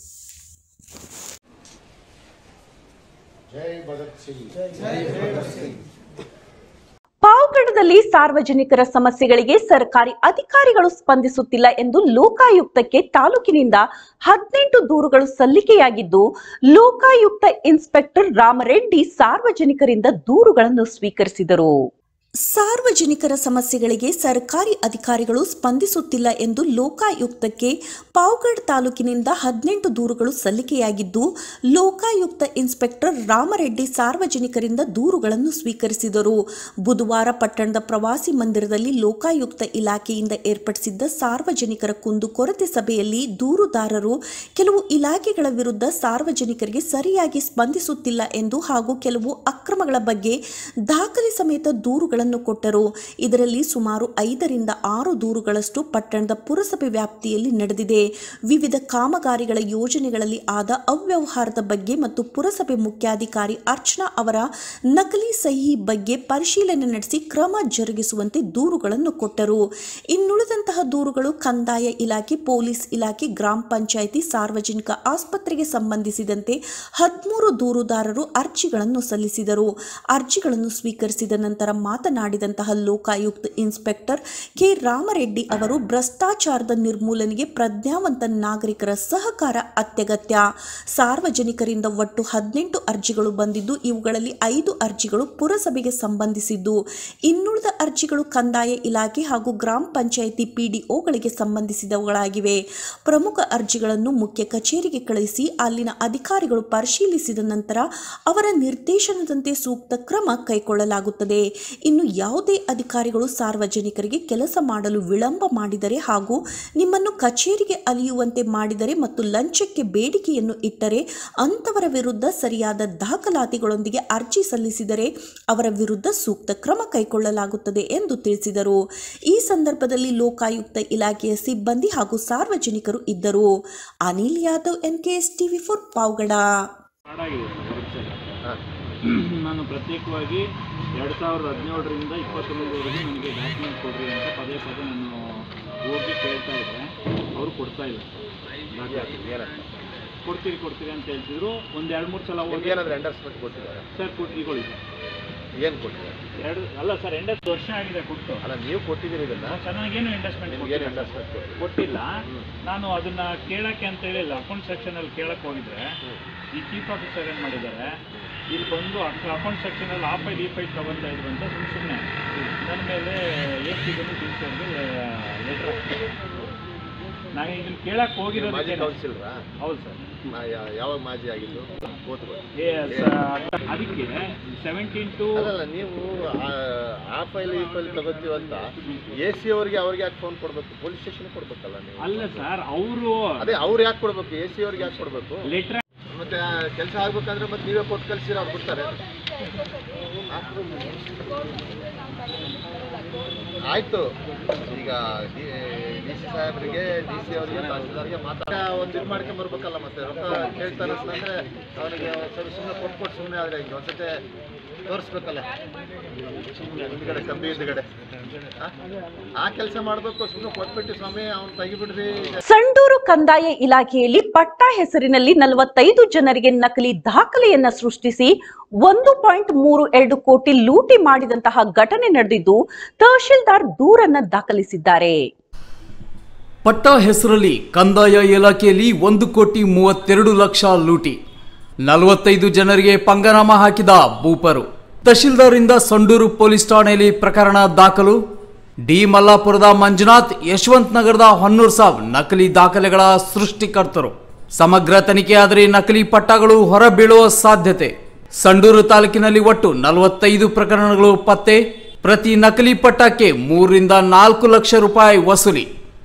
ಪಾವಗಡದಲ್ಲಿ ಸಾರ್ವಜನಿಕರ ಸಮಸ್ಯೆಗಳಿಗೆ ಸರ್ಕಾರಿ ಅಧಿಕಾರಿಗಳು ಸ್ಪಂದಿಸುತ್ತಿಲ್ಲ ಎಂದು ಲೋಕಾಯುಕ್ತಕ್ಕೆ ತಾಲೂಕಿನಿಂದ ಹದಿನೆಂಟು ದೂರುಗಳು ಸಲ್ಲಿಕೆಯಾಗಿದ್ದು, ಲೋಕಾಯುಕ್ತ ಇನ್ಸ್ಪೆಕ್ಟರ್ ರಾಮರೆಡ್ಡಿ ಸಾರ್ವಜನಿಕರಿಂದ ದೂರುಗಳನ್ನು ಸ್ವೀಕರಿಸಿದರು. ಸಾರ್ವಜನಿಕರ ಸಮಸ್ಯೆಗಳಿಗೆ ಸರ್ಕಾರಿ ಅಧಿಕಾರಿಗಳು ಸ್ಪಂದಿಸುತ್ತಿಲ್ಲ ಎಂದು ಲೋಕಾಯುಕ್ತಕ್ಕೆ ಪಾವಗಡ ತಾಲೂಕಿನಿಂದ ಹದಿನೆಂಟು ದೂರುಗಳು ಸಲ್ಲಿಕೆಯಾಗಿದ್ದು, ಲೋಕಾಯುಕ್ತ ಇನ್ಸ್ಪೆಕ್ಟರ್ ರಾಮರೆಡ್ಡಿ ಸಾರ್ವಜನಿಕರಿಂದ ದೂರುಗಳನ್ನು ಸ್ವೀಕರಿಸಿದರು. ಬುಧವಾರ ಪಟ್ಟಣದ ಪ್ರವಾಸಿ ಮಂದಿರದಲ್ಲಿ ಲೋಕಾಯುಕ್ತ ಇಲಾಖೆಯಿಂದ ಏರ್ಪಡಿಸಿದ್ದ ಸಾರ್ವಜನಿಕರ ಕುಂದುಕೊರತೆ ಸಭೆಯಲ್ಲಿ ದೂರುದಾರರು ಕೆಲವು ಇಲಾಖೆಗಳ ವಿರುದ್ಧ ಸಾರ್ವಜನಿಕರಿಗೆ ಸರಿಯಾಗಿ ಸ್ಪಂದಿಸುತ್ತಿಲ್ಲ ಎಂದು ಹಾಗೂ ಕೆಲವು ಅಕ್ರಮಗಳ ಬಗ್ಗೆ ದಾಖಲೆ ಸಮೇತ ದೂರುಗಳನ್ನು ಕೊಟ್ಟರು. ಇದರಲ್ಲಿ ಸುಮಾರು ಐದರಿಂದ ಆರು ದೂರುಗಳಷ್ಟು ಪಟ್ಟಣದ ಪುರಸಭೆ ವ್ಯಾಪ್ತಿಯಲ್ಲಿ ನಡೆದಿದೆ. ವಿವಿಧ ಕಾಮಗಾರಿಗಳ ಯೋಜನೆಗಳಲ್ಲಿ ಆದ ಅವ್ಯವಹಾರದ ಬಗ್ಗೆ ಮತ್ತು ಪುರಸಭೆ ಮುಖ್ಯಾಧಿಕಾರಿ ಅರ್ಚನಾ ಅವರ ನಕಲಿ ಸಹಿ ಬಗ್ಗೆ ಪರಿಶೀಲನೆ ನಡೆಸಿ ಕ್ರಮ ಜರುಗಿಸುವಂತೆ ದೂರುಗಳನ್ನು ಕೊಟ್ಟರು. ಇನ್ನುಳಿದಂತಹ ದೂರುಗಳು ಕಂದಾಯ ಇಲಾಖೆ, ಪೊಲೀಸ್ ಇಲಾಖೆ, ಗ್ರಾಮ ಪಂಚಾಯಿತಿ, ಸಾರ್ವಜನಿಕ ಆಸ್ಪತ್ರೆಗೆ ಸಂಬಂಧಿಸಿದಂತೆ ಹದಿಮೂರು ದೂರುದಾರರು ಅರ್ಜಿಗಳನ್ನು ಸಲ್ಲಿಸಿದರು. ಅರ್ಜಿಗಳನ್ನು ಸ್ವೀಕರಿಸಿದ ನಂತರ ಮಾತನಾಡಿದಂತಹ ಲೋಕಾಯುಕ್ತ ಇನ್ಸ್ಪೆಕ್ಟರ್ ಕೆ ರಾಮರೆಡ್ಡಿ ಅವರು ಭ್ರಷ್ಟಾಚಾರದ ನಿರ್ಮೂಲನೆಗೆ ಪ್ರಜ್ಞಾವಂತ ನಾಗರಿಕರ ಸಹಕಾರ ಅತ್ಯಗತ್ಯ. ಸಾರ್ವಜನಿಕರಿಂದ ಒಟ್ಟು ಹದಿನೆಂಟು ಅರ್ಜಿಗಳು ಬಂದಿದ್ದು, ಇವುಗಳಲ್ಲಿ ಐದು ಅರ್ಜಿಗಳು ಪುರಸಭೆಗೆ ಸಂಬಂಧಿಸಿದ್ದು, ಇನ್ನುಳಿದ ಅರ್ಜಿಗಳು ಕಂದಾಯ ಇಲಾಖೆ ಹಾಗೂ ಗ್ರಾಮ ಪಂಚಾಯಿತಿ ಪಿಡಿಒಗಳಿಗೆ ಸಂಬಂಧಿಸಿದವುಗಳಾಗಿವೆ. ಪ್ರಮುಖ ಅರ್ಜಿಗಳನ್ನು ಮುಖ್ಯ ಕಚೇರಿಗೆ ಕಳುಹಿಸಿ ಅಲ್ಲಿನ ಅಧಿಕಾರಿಗಳು ಪರಿಶೀಲಿಸಿದ ನಂತರ ಅವರ ನಿರ್ದೇಶನದಂತೆ ಸೂಕ್ತ ಕ್ರಮ ಕೈಗೊಳ್ಳಲಾಗುತ್ತದೆ. ಇನ್ನು ಯಾವುದೇ ಅಧಿಕಾರಿಗಳು ಸಾರ್ವಜನಿಕರಿಗೆ ಕೆಲಸ ಮಾಡಲು ವಿಳಂಬ ಮಾಡಿದರೆ ಹಾಗೂ ನಿಮ್ಮನ್ನು ಕಚೇರಿಗೆ ಅಲಿಯುವಂತೆ ಮಾಡಿದರೆ ಮತ್ತು ಲಂಚಕ್ಕೆ ಬೇಡಿಕೆಯನ್ನು ಇಟ್ಟರೆ ಅಂತವರ ವಿರುದ್ಧ ಸರಿಯಾದ ದಾಖಲಾತಿಗಳೊಂದಿಗೆ ಅರ್ಜಿ ಸಲ್ಲಿಸಿದರೆ ಅವರ ವಿರುದ್ಧ ಸೂಕ್ತ ಕ್ರಮ ಕೈಗೊಳ್ಳಲಾಗುತ್ತದೆ ಎಂದು ತಿಳಿಸಿದರು. ಈ ಸಂದರ್ಭದಲ್ಲಿ ಲೋಕಾಯುಕ್ತ ಇಲಾಖೆಯ ಸಿಬ್ಬಂದಿ ಹಾಗೂ ಸಾರ್ವಜನಿಕರು ಇದ್ದರು. Anil Yadav, NKS TV four Pavagada. ನಾನು ಪ್ರತ್ಯೇಕವಾಗಿ ಎರಡು ಸಾವಿರದ ಹದಿನೇಳರಿಂದ ಇಪ್ಪತ್ತೊಂದರವರೆಗೆ ನನಗೆ ಡಾಕ್ಯುಮೆಂಟ್ ಕೊಡ್ರಿ ಅಂತ ಪದೇ ಪದೇ ನಾನು ಹೋಗಿ ಕೇಳ್ತಾ ಇದ್ದೆ. ಅವರು ಕೊಡ್ತಾ ಇಲ್ಲ. ಕೊಡ್ತೀರಿ ಕೊಡ್ತೀರಿ ಅಂತ ಹೇಳ್ತಿದ್ರು. ಒಂದು ಎರಡು ಮೂರು ಸಲ ಹೋಗಿ ಏನಾದರೂ ಎಂಡರ್ಸ್ಮೆಂಟ್ ಕೊಟ್ಟಿದ್ದಾರೆ ಸರ್? ಕೊಟ್ಟಿಗೊಳ್ಳಿ ಏನು ಕೊಟ್ಟಿದ್ದಾರೆ? ಎರಡು ಅಲ್ಲ ಸರ್, ಎಂಡರ್ಸ್ ವರ್ಷ ಆಗಿದೆ ಕೊಟ್ಟು. ಅಲ್ಲ, ನೀವು ಕೊಟ್ಟಿದ್ದೀರಿ ಇದನ್ನ ಸರ್? ನನಗೇನು ಎಂಡರ್ಸ್ಮೆಂಟ್ ಏನು ಎಂಡರ್ಸ್ಮೆಂಟ್ ಕೊಟ್ಟಿಲ್ಲ. ನಾನು ಅದನ್ನು ಕೇಳೋಕ್ಕೆ ಅಂತ ಹೇಳಿಲ್ಲ. ಅಕೌಂಟ್ ಸೆಕ್ಷನಲ್ಲಿ ಕೇಳಕ್ಕೆ ಹೋಗಿದ್ರೆ ಈ ಚೀಫ್ ಆಫೀಸರ್ ಏನು ಮಾಡಿದ್ದಾರೆ, ಇಲ್ಲಿ ಬಂದು ಅಕೌಂಟ್ ಸೆಕ್ಷನಲ್ಲಿ ಆ ಫೈಲ್ ಈ ಫೈಲ್ ತಗೊಳ್ತಾ ಇದ್ರು ಅಂತ ಸುಮ್ಮನೆ ಸುಮ್ಮನೆ ನನ್ನ ಮೇಲೆ ಎಷ್ಟು ಇದನ್ನು ತಿಳಿಸೋರಿಗೆ ಲೆಟ್ರ್. ನಾನು ಇದನ್ನು ಕೇಳಕ್ಕೆ ಹೋಗಿರೋದು. ಕೌನ್ಸಿಲ್ರಾ? ಹೌದು ಸರ್. ಯಾವಾಗ ಮಾಜಿ ಆಗಿದ್ದು? ಅದಕ್ಕೆ ಸೆವೆಂಟೀನ್ ಟು ಅಲ್ಲ, ನೀವು ಆ ಫೈಲ್ ಈ ಫೈಲ್ ತಗೋತೀವಿ ಅಂತ ಎ ಸಿ ಅವ್ರಿಗೆ ಅವ್ರಿಗೆ ಯಾಕೆ ಫೋನ್ ಕೊಡಬೇಕು? ಪೊಲೀಸ್ ಸ್ಟೇಷನ್ ಕೊಡ್ಬೇಕಲ್ಲ ನೀವು? ಅಲ್ಲ ಸರ್, ಅವರು ಅದೇ ಅವ್ರು ಯಾಕೆ ಕೊಡಬೇಕು? ಎ ಸಿ ಅವ್ರಿಗೆ ಯಾಕೆ ಕೊಡಬೇಕು? ಲೆಟ್ರ್ ಮತ್ತೆ ಕೆಲಸ ಆಗ್ಬೇಕಂದ್ರೆ ಮತ್ತೆ ನೀವೇ ಕೊಟ್ಟು ಕಳಿಸಿರ ಅವ್ರು ಬಿಡ್ತಾರೆ. ಆಯಿತು. ಈಗ ಡಿ ಸಿ ಸಾಹೇಬರಿಗೆ ಡಿ ಸಿ ಅವರಿಗೆ ತಹಸೀಲ್ದಾರ್ಗೆ ಮಾತಾಡ ಒಂದು ಇದು ಮಾಡ್ಕೊಂಡು ಬರ್ಬೇಕಲ್ಲ. ಮತ್ತೆ ರೊಕ್ಕ ಕೇಳ್ತಾರೆ ಅಂತಂದರೆ ಅವನಿಗೆ ಸರಿ ಸುಮ್ಮನೆ ಕೊಟ್ಟು ಕೊಟ್ಟು ಸುಮ್ಮನೆ ಆದರೆ ಈಗ ಒಂದ್ಸತೆ ತೋರಿಸ್ಬೇಕಲ್ಲ ಹಿಂದ್ಗಡೆ ಕಬ್ಬಿ ಹಿಂದ್ಗಡೆ ಆ ಕೆಲಸ ಮಾಡಬೇಕು. ಸುಮ್ಮನೆ ಕೊಟ್ಬಿಟ್ಟು ಸ್ವಾಮಿ ಅವ್ನು ತೆಗಿಬಿಡ್ರಿ. ಸಂಡೂರು ಕಂದಾಯ ಇಲಾಖೆಯಲ್ಲಿ ಪಟ್ಟಾ ಹೆಸರಿನಲ್ಲಿ ನಲವತ್ತೈದು ಜನರಿಗೆ ನಕಲಿ ದಾಖಲೆಯನ್ನ ಸೃಷ್ಟಿಸಿ ಒಂದು ಪಾಯಿಂಟ್ ಮೂರು ಎರಡು ಕೋಟಿ ಲೂಟಿ ಮಾಡಿದಂತಹ ಘಟನೆ ನಡೆದಿದ್ದು ತಹಶೀಲ್ದಾರ್ ದೂರನ್ನ ದಾಖಲಿಸಿದ್ದಾರೆ. ಪಟ್ಟಾ ಹೆಸರಲ್ಲಿ ಕಂದಾಯ ಇಲಾಖೆಯಲ್ಲಿ ಒಂದು ಕೋಟಿ ಮೂವತ್ತೆರಡು ಲಕ್ಷ ಲೂಟಿ, ನಲವತ್ತೈದು ಜನರಿಗೆ ಪಂಗನಾಮ ಹಾಕಿದ ಭೂಪರು. ತಹಶೀಲ್ದಾರಿಂದ ಸಂಡೂರು ಪೊಲೀಸ್ ಠಾಣೆಯಲ್ಲಿ ಪ್ರಕರಣ ದಾಖಲು. ಡಿ ಮಲ್ಲಾಪುರದ ಮಂಜುನಾಥ್, ಯಶವಂತ ನಗರದ ಹೊನ್ನೂರ್ ಸಾಬ್ ನಕಲಿ ದಾಖಲೆಗಳ ಸೃಷ್ಟಿಕರ್ತರು. ಸಮಗ್ರ ತನಿಖೆಯಾದರೆ ನಕಲಿ ಪಟ್ಟಾಗಳು ಹೊರಬೀಳುವ ಸಾಧ್ಯತೆ. ಸಂಡೂರು ತಾಲೂಕಿನಲ್ಲಿ ಒಟ್ಟು ನಲವತ್ತೈದು ಪ್ರಕರಣಗಳು ಪತ್ತೆ. ಪ್ರತಿ ನಕಲಿ ಪಟ್ಟಕ್ಕೆ ಮೂರರಿಂದ ನಾಲ್ಕು ಲಕ್ಷ ರೂಪಾಯಿ ವಸೂಲಿ.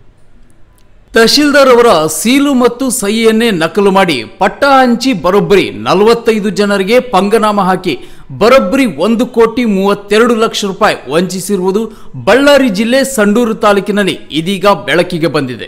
ತಹಶೀಲ್ದಾರ್ ಅವರ ಸೀಲು ಮತ್ತು ಸಹಿಯನ್ನೇ ನಕಲು ಮಾಡಿ ಪಟ್ಟಾ ಹಂಚಿ ಬರೋಬ್ಬರಿ ನಲವತ್ತೈದು ಜನರಿಗೆ ಪಂಗನಾಮ ಹಾಕಿ ಬರೋಬ್ಬರಿ ಒಂದು ಕೋಟಿ ಮೂವತ್ತೆರಡು ಲಕ್ಷ ರೂಪಾಯಿ ವಂಚಿಸಿರುವುದು ಬಳ್ಳಾರಿ ಜಿಲ್ಲೆ ಸಂಡೂರು ತಾಲೂಕಿನಲ್ಲಿ ಇದೀಗ ಬೆಳಕಿಗೆ ಬಂದಿದೆ.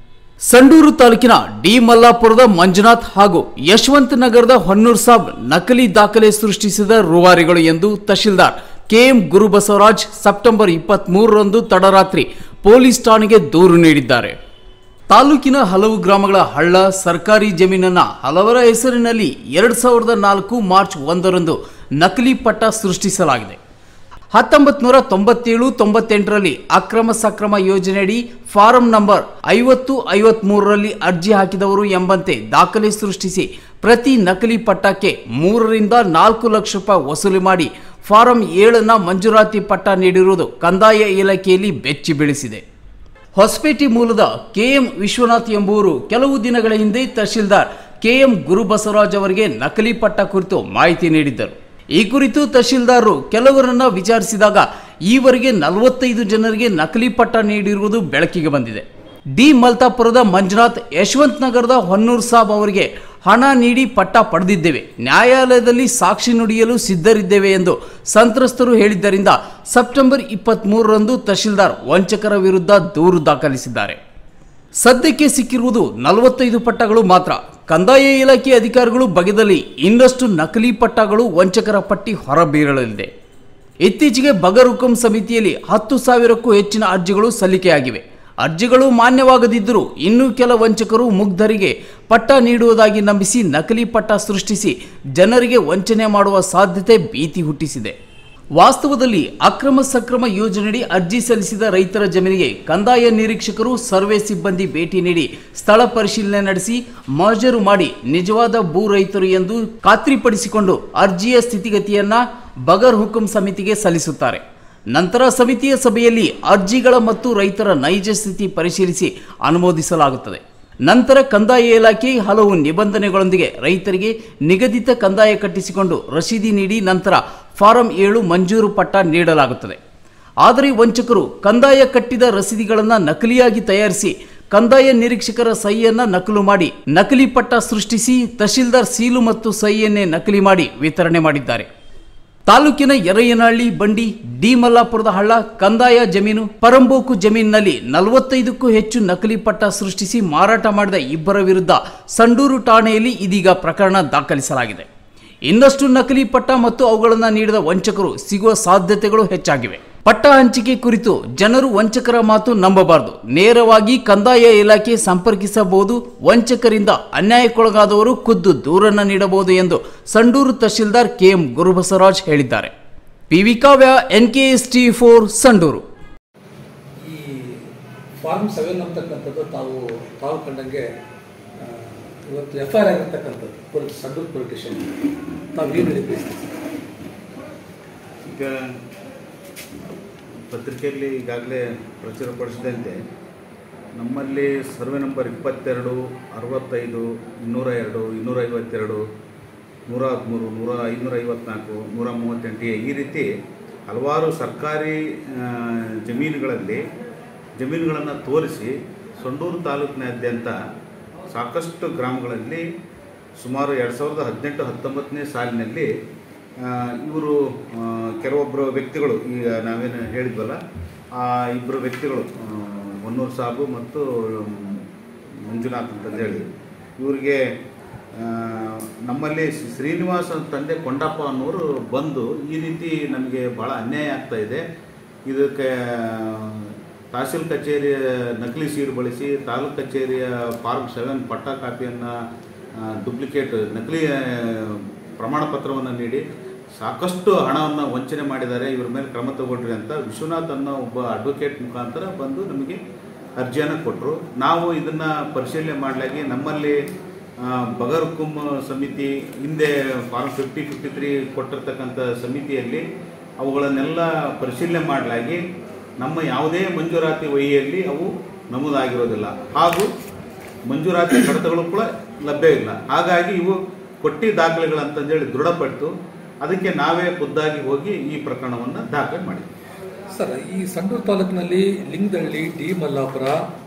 ಸಂಡೂರು ತಾಲೂಕಿನ ಡಿ ಮಲ್ಲಾಪುರದ ಮಂಜುನಾಥ್ ಹಾಗೂ ಯಶವಂತ ನಗರದ ಹೊನ್ನೂರ್ ಸಾಬ್ ನಕಲಿ ದಾಖಲೆ ಸೃಷ್ಟಿಸಿದ ರೂವಾರಿಗಳು ಎಂದು ತಹಶೀಲ್ದಾರ್ ಕೆಎಂ ಗುರುಬಸವರಾಜ್ ಸೆಪ್ಟೆಂಬರ್ ಇಪ್ಪತ್ತ್ ಮೂರರಂದು ತಡರಾತ್ರಿ ಪೊಲೀಸ್ ಠಾಣೆಗೆ ದೂರು ನೀಡಿದ್ದಾರೆ. ತಾಲೂಕಿನ ಹಲವು ಗ್ರಾಮಗಳ ಹಳ್ಳ, ಸರ್ಕಾರಿ ಜಮೀನನ್ನ ಹಲವರ ಹೆಸರಿನಲ್ಲಿ ಎರಡ್ ಸಾವಿರದ ನಾಲ್ಕು ಮಾರ್ಚ್ ಒಂದರಂದು ನಕಲಿ ಪಟ್ಟ ಸೃಷ್ಟಿಸಲಾಗಿದೆ. ಹತ್ತೊಂಬತ್ತು ನೂರ ತೊಂಬತ್ತೇಳು ತೊಂಬತ್ತೆಂಟರಲ್ಲಿ ಅಕ್ರಮ ಸಕ್ರಮ ಯೋಜನೆಯಡಿ ಫಾರಂ ನಂಬರ್ ಐವತ್ತು ಐವತ್ತ್ ಮೂರರಲ್ಲಿ ಅರ್ಜಿ ಹಾಕಿದವರು ಎಂಬಂತೆ ದಾಖಲೆ ಸೃಷ್ಟಿಸಿ ಪ್ರತಿ ನಕಲಿ ಪಟ್ಟಕ್ಕೆ ಮೂರರಿಂದ ನಾಲ್ಕು ಲಕ್ಷ ರೂಪಾಯಿ ವಸೂಲಿ ಮಾಡಿ ಫಾರಂ ಏಳನ್ನ ಮಂಜೂರಾತಿ ಪಟ್ಟ ನೀಡಿರುವುದು ಕಂದಾಯ ಇಲಾಖೆಯಲ್ಲಿ ಬೆಚ್ಚಿ ಬೀಳಿಸಿದೆ. ಹೊಸಪೇಟೆ ಮೂಲದ ಕೆಎಂ ವಿಶ್ವನಾಥ್ ಎಂಬುವರು ಕೆಲವು ದಿನಗಳ ಹಿಂದೆ ತಹಶೀಲ್ದಾರ್ ಕೆಎಂ ಗುರುಬಸವರಾಜ್ ಅವರಿಗೆ ನಕಲಿ ಪಟ್ಟ ಕುರಿತು ಮಾಹಿತಿ ನೀಡಿದ್ದರು. ಈ ಕುರಿತು ತಹಶೀಲ್ದಾರರು ಕೆಲವರನ್ನ ವಿಚಾರಿಸಿದಾಗ ಈವರೆಗೆ ನಲವತ್ತೈದು ಜನರಿಗೆ ನಕಲಿ ಪಟ್ಟ ನೀಡಿರುವುದು ಬೆಳಕಿಗೆ ಬಂದಿದೆ. ಡಿ ಮಲ್ತಾಪುರದ ಮಂಜುನಾಥ್, ಯಶವಂತ ನಗರದ ಹೊನ್ನೂರ್ ಸಾಬ್ ಅವರಿಗೆ ಹಣ ನೀಡಿ ಪಟ್ಟ ಪಡೆದಿದ್ದೇವೆ, ನ್ಯಾಯಾಲಯದಲ್ಲಿ ಸಾಕ್ಷಿ ನುಡಿಯಲು ಸಿದ್ಧರಿದ್ದೇವೆ ಎಂದು ಸಂತ್ರಸ್ತರು ಹೇಳಿದ್ದರಿಂದ ಸೆಪ್ಟೆಂಬರ್ ಇಪ್ಪತ್ತ್ ಮೂರರಂದು ತಹಶೀಲ್ದಾರ್ ವಂಚಕರ ವಿರುದ್ಧ ದೂರು ದಾಖಲಿಸಿದ್ದಾರೆ. ಸದ್ಯಕ್ಕೆ ಸಿಕ್ಕಿರುವುದು ನಲವತ್ತೈದು ಪಟ್ಟಗಳು ಮಾತ್ರ. ಕಂದಾಯ ಇಲಾಖೆ ಅಧಿಕಾರಿಗಳು ಬಗೆದಲ್ಲಿ ಇನ್ನಷ್ಟು ನಕಲಿ ಪಟ್ಟಗಳು ವಂಚಕರ ಪಟ್ಟಿ ಹೊರಬೀಳಲಿದೆ. ಇತ್ತೀಚೆಗೆ ಬಗರ್ ಹುಕುಂ ಸಮಿತಿಯಲ್ಲಿ ಹತ್ತು ಸಾವಿರಕ್ಕೂ ಹೆಚ್ಚಿನ ಅರ್ಜಿಗಳು ಸಲ್ಲಿಕೆಯಾಗಿವೆ. ಅರ್ಜಿಗಳು ಮಾನ್ಯವಾಗದಿದ್ದರೂ ಇನ್ನೂ ಕೆಲ ವಂಚಕರು ಮುಗ್ಧರಿಗೆ ಪಟ್ಟ ನೀಡುವುದಾಗಿ ನಂಬಿಸಿ ನಕಲಿ ಪಟ್ಟ ಸೃಷ್ಟಿಸಿ ಜನರಿಗೆ ವಂಚನೆ ಮಾಡುವ ಸಾಧ್ಯತೆ ಭೀತಿ ಹುಟ್ಟಿಸಿದೆ. ವಾಸ್ತವದಲ್ಲಿ ಅಕ್ರಮ ಸಕ್ರಮ ಯೋಜನೆಯಡಿ ಅರ್ಜಿ ಸಲ್ಲಿಸಿದ ರೈತರ ಜಮೀನಿಗೆ ಕಂದಾಯ ನಿರೀಕ್ಷಕರು, ಸರ್ವೆ ಸಿಬ್ಬಂದಿ ಭೇಟಿ ನೀಡಿ ಸ್ಥಳ ಪರಿಶೀಲನೆ ನಡೆಸಿ ಮಹಜರು ಮಾಡಿ ನಿಜವಾದ ಭೂ ರೈತರು ಎಂದು ಖಾತ್ರಿಪಡಿಸಿಕೊಂಡು ಅರ್ಜಿಯ ಸ್ಥಿತಿಗತಿಯನ್ನ ಬಗರ್ ಹುಕುಂ ಸಮಿತಿಗೆ ಸಲ್ಲಿಸುತ್ತಾರೆ. ನಂತರ ಸಮಿತಿಯ ಸಭೆಯಲ್ಲಿ ಅರ್ಜಿಗಳ ಮತ್ತು ರೈತರ ನೈಜ ಸ್ಥಿತಿ ಪರಿಶೀಲಿಸಿ ಅನುಮೋದಿಸಲಾಗುತ್ತದೆ. ನಂತರ ಕಂದಾಯ ಇಲಾಖೆ ಹಲವು ನಿಬಂಧನೆಗಳೊಂದಿಗೆ ರೈತರಿಗೆ ನಿಗದಿತ ಕಂದಾಯ ಕಟ್ಟಿಸಿಕೊಂಡು ರಸೀದಿ ನೀಡಿ ನಂತರ ಫಾರಂ ಏಳು ಮಂಜೂರು ಪಟ್ಟ ನೀಡಲಾಗುತ್ತದೆ. ಆದರೆ ವಂಚಕರು ಕಂದಾಯ ಕಟ್ಟಿದ ರಸೀದಿಗಳನ್ನು ನಕಲಿಯಾಗಿ ತಯಾರಿಸಿ ಕಂದಾಯ ನಿರೀಕ್ಷಕರ ಸಹಿಯನ್ನ ನಕಲು ಮಾಡಿ ನಕಲಿ ಪಟ್ಟ ಸೃಷ್ಟಿಸಿ ತಹಶೀಲ್ದಾರ್ ಸೀಲು ಮತ್ತು ಸಹಿಯನ್ನೇ ನಕಲಿ ಮಾಡಿ ವಿತರಣೆ ಮಾಡಿದ್ದಾರೆ. ತಾಲೂಕಿನ ಯರಯ್ಯನಹಳ್ಳಿ, ಬಂಡಿ, ಡಿ ಮಲ್ಲಾಪುರದ ಹಳ್ಳ, ಕಂದಾಯ ಜಮೀನು, ಪರಂಬೋಕು ಜಮೀನಿನಲ್ಲಿ ನಲವತ್ತೈದಕ್ಕೂ ಹೆಚ್ಚು ನಕಲಿ ಪಟ್ಟ ಸೃಷ್ಟಿಸಿ ಮಾರಾಟ ಮಾಡಿದ ಇಬ್ಬರ ವಿರುದ್ಧ ಸಂಡೂರು ಠಾಣೆಯಲ್ಲಿ ಇದೀಗ ಪ್ರಕರಣ ದಾಖಲಿಸಲಾಗಿದೆ. ಇನ್ನಷ್ಟು ನಕಲಿ ಪಟ್ಟ ಮತ್ತು ಅವುಗಳನ್ನು ನೀಡಿದ ವಂಚಕರು ಸಿಗುವ ಸಾಧ್ಯತೆಗಳು ಹೆಚ್ಚಾಗಿವೆ. ಪಟ್ಟ ಹಂಚಿಕೆ ಕುರಿತು ಜನರು ವಂಚಕರ ಮಾತು ನಂಬಬಾರದು. ನೇರವಾಗಿ ಕಂದಾಯ ಇಲಾಖೆ ಸಂಪರ್ಕಿಸಬಹುದು. ವಂಚಕರಿಂದ ಅನ್ಯಾಯಕ್ಕೊಳಗಾದವರು ಖುದ್ದು ದೂರನ್ನು ನೀಡಬಹುದು ಎಂದು ಸಂಡೂರು ತಹಶೀಲ್ದಾರ್ ಕೆಎಂ ಗುರುಬಸವರಾಜ್ ಹೇಳಿದ್ದಾರೆ. PV Kavya, N K S T four, Sandur. ಈ ಫಾರ್ಮ್ ಸೆವೆನ್ ಅಂತಕ್ಕಂಥದ್ದು ತಾವು ತಾವು ಕಂಡಂಗೆ ಇವತ್ತು ಎಫ್ ಐ ಆರ್ ಆಗಿರ್ತಕ್ಕಂಥದ್ದು ಪೊಲೀಸ್ ಸಂಡೂರು ಪೊಲೀಸ್ ಸ್ಟೇಷನ್ ತಾವು ಏನು ಹೇಳಿದ್ವಿ? ಈಗ ಪತ್ರಿಕೆಯಲ್ಲಿ ಈಗಾಗಲೇ ಪ್ರಚುರಪಡಿಸಿದಂತೆ ನಮ್ಮಲ್ಲಿ ಸರ್ವೆ ನಂಬರ್ ಇಪ್ಪತ್ತೆರಡು, ಅರವತ್ತೈದು, ಇನ್ನೂರ ಎರಡು, ಇನ್ನೂರ ಐವತ್ತೆರಡು, ನೂರ ಹದಿಮೂರು, ನೂರ ಐನೂರ ಐವತ್ನಾಲ್ಕು, ನೂರ ಮೂವತ್ತೆಂಟು ಈ ರೀತಿ ಹಲವಾರು ಸರ್ಕಾರಿ ಜಮೀನುಗಳಲ್ಲಿ ಜಮೀನುಗಳನ್ನು ತೋರಿಸಿ ಸಂಡೂರು ತಾಲೂಕಿನಾದ್ಯಂತ ಸಾಕಷ್ಟು ಗ್ರಾಮಗಳಲ್ಲಿ ಸುಮಾರು ಎರಡು ಸಾವಿರದ ಹದಿನೆಂಟು ಹತ್ತೊಂಬತ್ತನೇ ಸಾಲಿನಲ್ಲಿ ಇವರು ಕೆಲವೊಬ್ಬರು ವ್ಯಕ್ತಿಗಳು ಈಗ ನಾವೇನು ಹೇಳಿದ್ವಲ್ಲ ಆ ಇಬ್ಬರು ವ್ಯಕ್ತಿಗಳು ಹೊನ್ನೂರು ಸಾಬು ಮತ್ತು ಮಂಜುನಾಥ್ ಅಂತಂದೇಳಿ ಇವರಿಗೆ ನಮ್ಮಲ್ಲಿ ಶ್ರೀನಿವಾಸ ತಂದೆ ಕೊಂಡಪ್ಪ ಅನ್ನೋರು ಬಂದು ಈ ರೀತಿ ನಮಗೆ ಭಾಳ ಅನ್ಯಾಯ ಆಗ್ತಾ ಇದೆ, ಇದಕ್ಕೆ ತಹಸೀಲ್ ಕಚೇರಿಯ ನಕಲಿ ಸೀಡ್ ಬಳಸಿ ತಾಲೂಕು ಕಚೇರಿಯ ಫಾರ್ಮ್ ಸೆವೆನ್ ಪಟ್ಟ ಕಾಪಿಯನ್ನು ಡೂಪ್ಲಿಕೇಟ್ ನಕಲಿ ಪ್ರಮಾಣ ಪತ್ರವನ್ನು ನೀಡಿ ಸಾಕಷ್ಟು ಹಣವನ್ನು ವಂಚನೆ ಮಾಡಿದ್ದಾರೆ, ಇವ್ರ ಮೇಲೆ ಕ್ರಮ ತಗೊಳ್ರಿ ಅಂತ ವಿಶ್ವನಾಥ್ ಅನ್ನೋ ಒಬ್ಬ ಅಡ್ವೊಕೇಟ್ ಮುಖಾಂತರ ಬಂದು ನಮಗೆ ಅರ್ಜಿಯನ್ನು ಕೊಟ್ಟರು. ನಾವು ಇದನ್ನು ಪರಿಶೀಲನೆ ಮಾಡಲಾಗಿ ನಮ್ಮಲ್ಲಿ ಬಗರ್ಹುಕುಂ ಸಮಿತಿ ಹಿಂದೆ ಫಾರ್ಮ್ ಫಿಫ್ಟಿ ಫಿಫ್ಟಿ ತ್ರೀ ಕೊಟ್ಟಿರ್ತಕ್ಕಂಥ ಸಮಿತಿಯಲ್ಲಿ ಅವುಗಳನ್ನೆಲ್ಲ ಪರಿಶೀಲನೆ ಮಾಡಲಾಗಿ ನಮ್ಮ ಯಾವುದೇ ಮಂಜೂರಾತಿ ವಹಿಯಲ್ಲಿ ಅವು ನಮೂದಾಗಿರೋದಿಲ್ಲ ಹಾಗೂ ಮಂಜೂರಾತಿ ಕಡತಗಳು ಕೂಡ ಲಭ್ಯವಿಲ್ಲ. ಹಾಗಾಗಿ ಇವು ಕೊಟ್ಟಿ ದಾಖಲೆಗಳಂತಂದೇಳಿ ದೃಢಪಟ್ಟು ಅದಕ್ಕೆ ನಾವೇ ಖುದ್ದಾಗಿ ಹೋಗಿ ಈ ಪ್ರಕರಣವನ್ನು ದಾಖಲೆ ಮಾಡಿದ್ವಿ. ಸರ್, ಈ ಸಂಡೂರು ತಾಲೂಕಿನಲ್ಲಿ ಲಿಂಗದಹಳ್ಳಿ, ಡಿ ಮಲ್ಲಾಪುರ,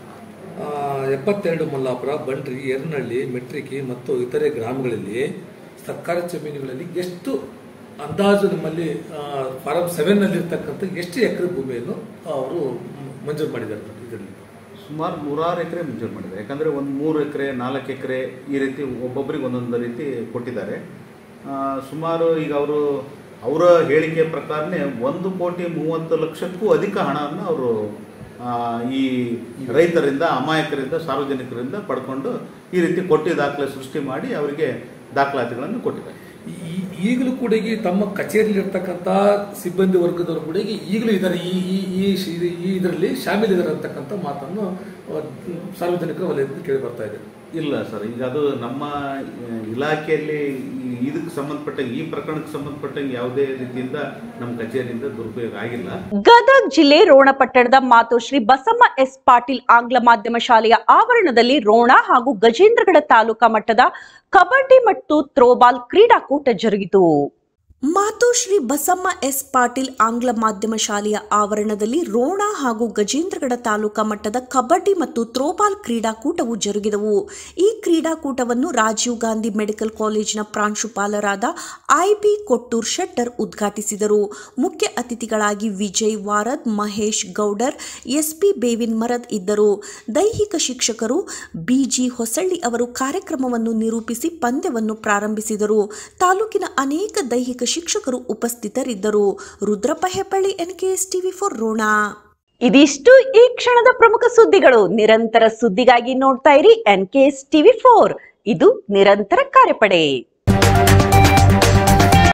ಎಪ್ಪತ್ತೆರಡು ಮಲ್ಲಾಪುರ, ಬಂಡ್ರಿ, ಯರ್ನಹಳ್ಳಿ, ಮೆಟ್ರಿಕಿ ಮತ್ತು ಇತರೆ ಗ್ರಾಮಗಳಲ್ಲಿ ಸರ್ಕಾರಿ ಜಮೀನುಗಳಲ್ಲಿ ಎಷ್ಟು ಅಂದಾಜು ನಮ್ಮಲ್ಲಿ ಫಾರಂ ಸೆವೆನ್ ನಲ್ಲಿ ಇರ್ತಕ್ಕಂಥ ಎಷ್ಟು ಎಕರೆ ಭೂಮಿಯನ್ನು ಅವರು ಮಂಜೂರು ಮಾಡಿದ್ದಾರೆ? ಇದರಲ್ಲಿ ಸುಮಾರು ನೂರಾರು ಎಕರೆ ಮಂಜೂರು ಮಾಡಿದ್ದಾರೆ. ಯಾಕಂದರೆ ಒಂದು ಮೂರು ಎಕರೆ ನಾಲ್ಕು ಎಕರೆ ಈ ರೀತಿ ಒಬ್ಬೊಬ್ಬರಿಗೆ ಒಂದೊಂದು ರೀತಿ ಕೊಟ್ಟಿದ್ದಾರೆ. ಸುಮಾರು ಈಗ ಅವರು ಅವರ ಹೇಳಿಕೆ ಪ್ರಕಾರನೇ ಒಂದು ಕೋಟಿ ಮೂವತ್ತು ಲಕ್ಷಕ್ಕೂ ಅಧಿಕ ಹಣವನ್ನು ಅವರು ಈ ರೈತರಿಂದ, ಅಮಾಯಕರಿಂದ, ಸಾರ್ವಜನಿಕರಿಂದ ಪಡ್ಕೊಂಡು ಈ ರೀತಿ ಕೊಟ್ಟಿ ದಾಖಲೆ ಸೃಷ್ಟಿ ಮಾಡಿ ಅವರಿಗೆ ದಾಖಲಾತಿಗಳನ್ನು ಕೊಟ್ಟಿದ್ದಾರೆ. ಈಗಲೂ ಕೂಡ ತಮ್ಮ ಕಚೇರಿಯಲ್ಲಿ ಇರ್ತಕ್ಕಂಥ ಸಿಬ್ಬಂದಿ ವರ್ಗದವರು ಕೂಡ ಈಗಲೂ ಇದ್ದಾರೆ, ಈ ಈ ಇದರಲ್ಲಿ ಶಾಮೀಲಿದ್ದಾರೆ ಅಂತಕ್ಕಂಥ ಮಾತನ್ನು ಸಾರ್ವಜನಿಕರ ವಲಯದಿಂದ ಕೇಳಿ ಬರ್ತಾ ಇದೆ. ಇಲ್ಲ ಸರ್, ಈಗ ಅದು ನಮ್ಮ ಇಲಾಖೆಯಲ್ಲಿ ಇದಕ್ಕೆ ಸಂಬಂಧಪಟ್ಟಂಗೆ, ಈ ಪ್ರಕರಣಕ್ಕೆ ಸಂಬಂಧಪಟ್ಟಂಗೆ ಯಾವುದೇ ರೀತಿಯಿಂದ ನಮ್ಮ ಕಚೇರಿಯಿಂದ ದುರುಪಯೋಗ ಆಗಿಲ್ಲ. ಗದಗ ಜಿಲ್ಲೆ ರೋಣ ಪಟ್ಟಣದ ಮಾತೋಶ್ರೀ ಬಸಮ್ಮ ಎಸ್ ಪಾಟೀಲ್ ಆಂಗ್ಲ ಮಾಧ್ಯಮ ಶಾಲೆಯ ಆವರಣದಲ್ಲಿ ರೋಣ ಹಾಗೂ ಗಜೇಂದ್ರಗಡ ತಾಲೂಕಾ ಮಟ್ಟದ ಕಬಡ್ಡಿ ಮತ್ತು ಥ್ರೋಬಾಲ್ ಕ್ರೀಡಾಕೂಟ ಜರುಗಿತು. ಮಾತೋಶ್ರೀ ಬಸಮ್ಮ ಎಸ್ ಪಾಟೀಲ್ ಆಂಗ್ಲ ಮಾಧ್ಯಮ ಶಾಲೆಯ ಆವರಣದಲ್ಲಿ ರೋಣ ಹಾಗೂ ಗಜೇಂದ್ರಗಡ ತಾಲೂಕಾ ಮಟ್ಟದ ಕಬಡ್ಡಿ ಮತ್ತು ಥ್ರೋಬಾಲ್ ಕ್ರೀಡಾಕೂಟವು ಜರುಗಿದವು. ಈ ಕ್ರೀಡಾಕೂಟವನ್ನು ರಾಜೀವ್ ಗಾಂಧಿ ಮೆಡಿಕಲ್ ಕಾಲೇಜಿನ ಪ್ರಾಂಶುಪಾಲರಾದ ಐ ಬಿ ಕೊಟ್ಟೂರ್ ಶೆಟ್ಟರ್ ಉದ್ಘಾಟಿಸಿದರು. ಮುಖ್ಯ ಅತಿಥಿಗಳಾಗಿ ವಿಜಯ್ ವಾರದ್, ಮಹೇಶ್ ಗೌಡರ್, ಎಸ್ ಪಿ ಬೇವಿನ್ ಮರದ್ ಇದ್ದರು. ದೈಹಿಕ ಶಿಕ್ಷಕರು ಬಿಜಿ ಹೊಸಳ್ಳಿ ಅವರು ಕಾರ್ಯಕ್ರಮವನ್ನು ನಿರೂಪಿಸಿ ಪಂದ್ಯವನ್ನು ಪ್ರಾರಂಭಿಸಿದರು. ತಾಲೂಕಿನ ಅನೇಕ ದೈಹಿಕ ಶಿಕ್ಷಕರು ಉಪಸ್ಥಿತರಿದ್ದರು. Rudrappa Hebballi, NKS TV four Rona. ಇದಿಷ್ಟು ಈ ಕ್ಷಣದ ಪ್ರಮುಖ ಸುದ್ದಿಗಳು. ನಿರಂತರ ಸುದ್ದಿಗಾಗಿ ನೋಡ್ತಾ ಇರಿ ಎನ್ಕೆಎಸ್ ಟಿವಿ ಫೋರ್. ಇದು ನಿರಂತರ ಕಾರ್ಯಪಡೆ.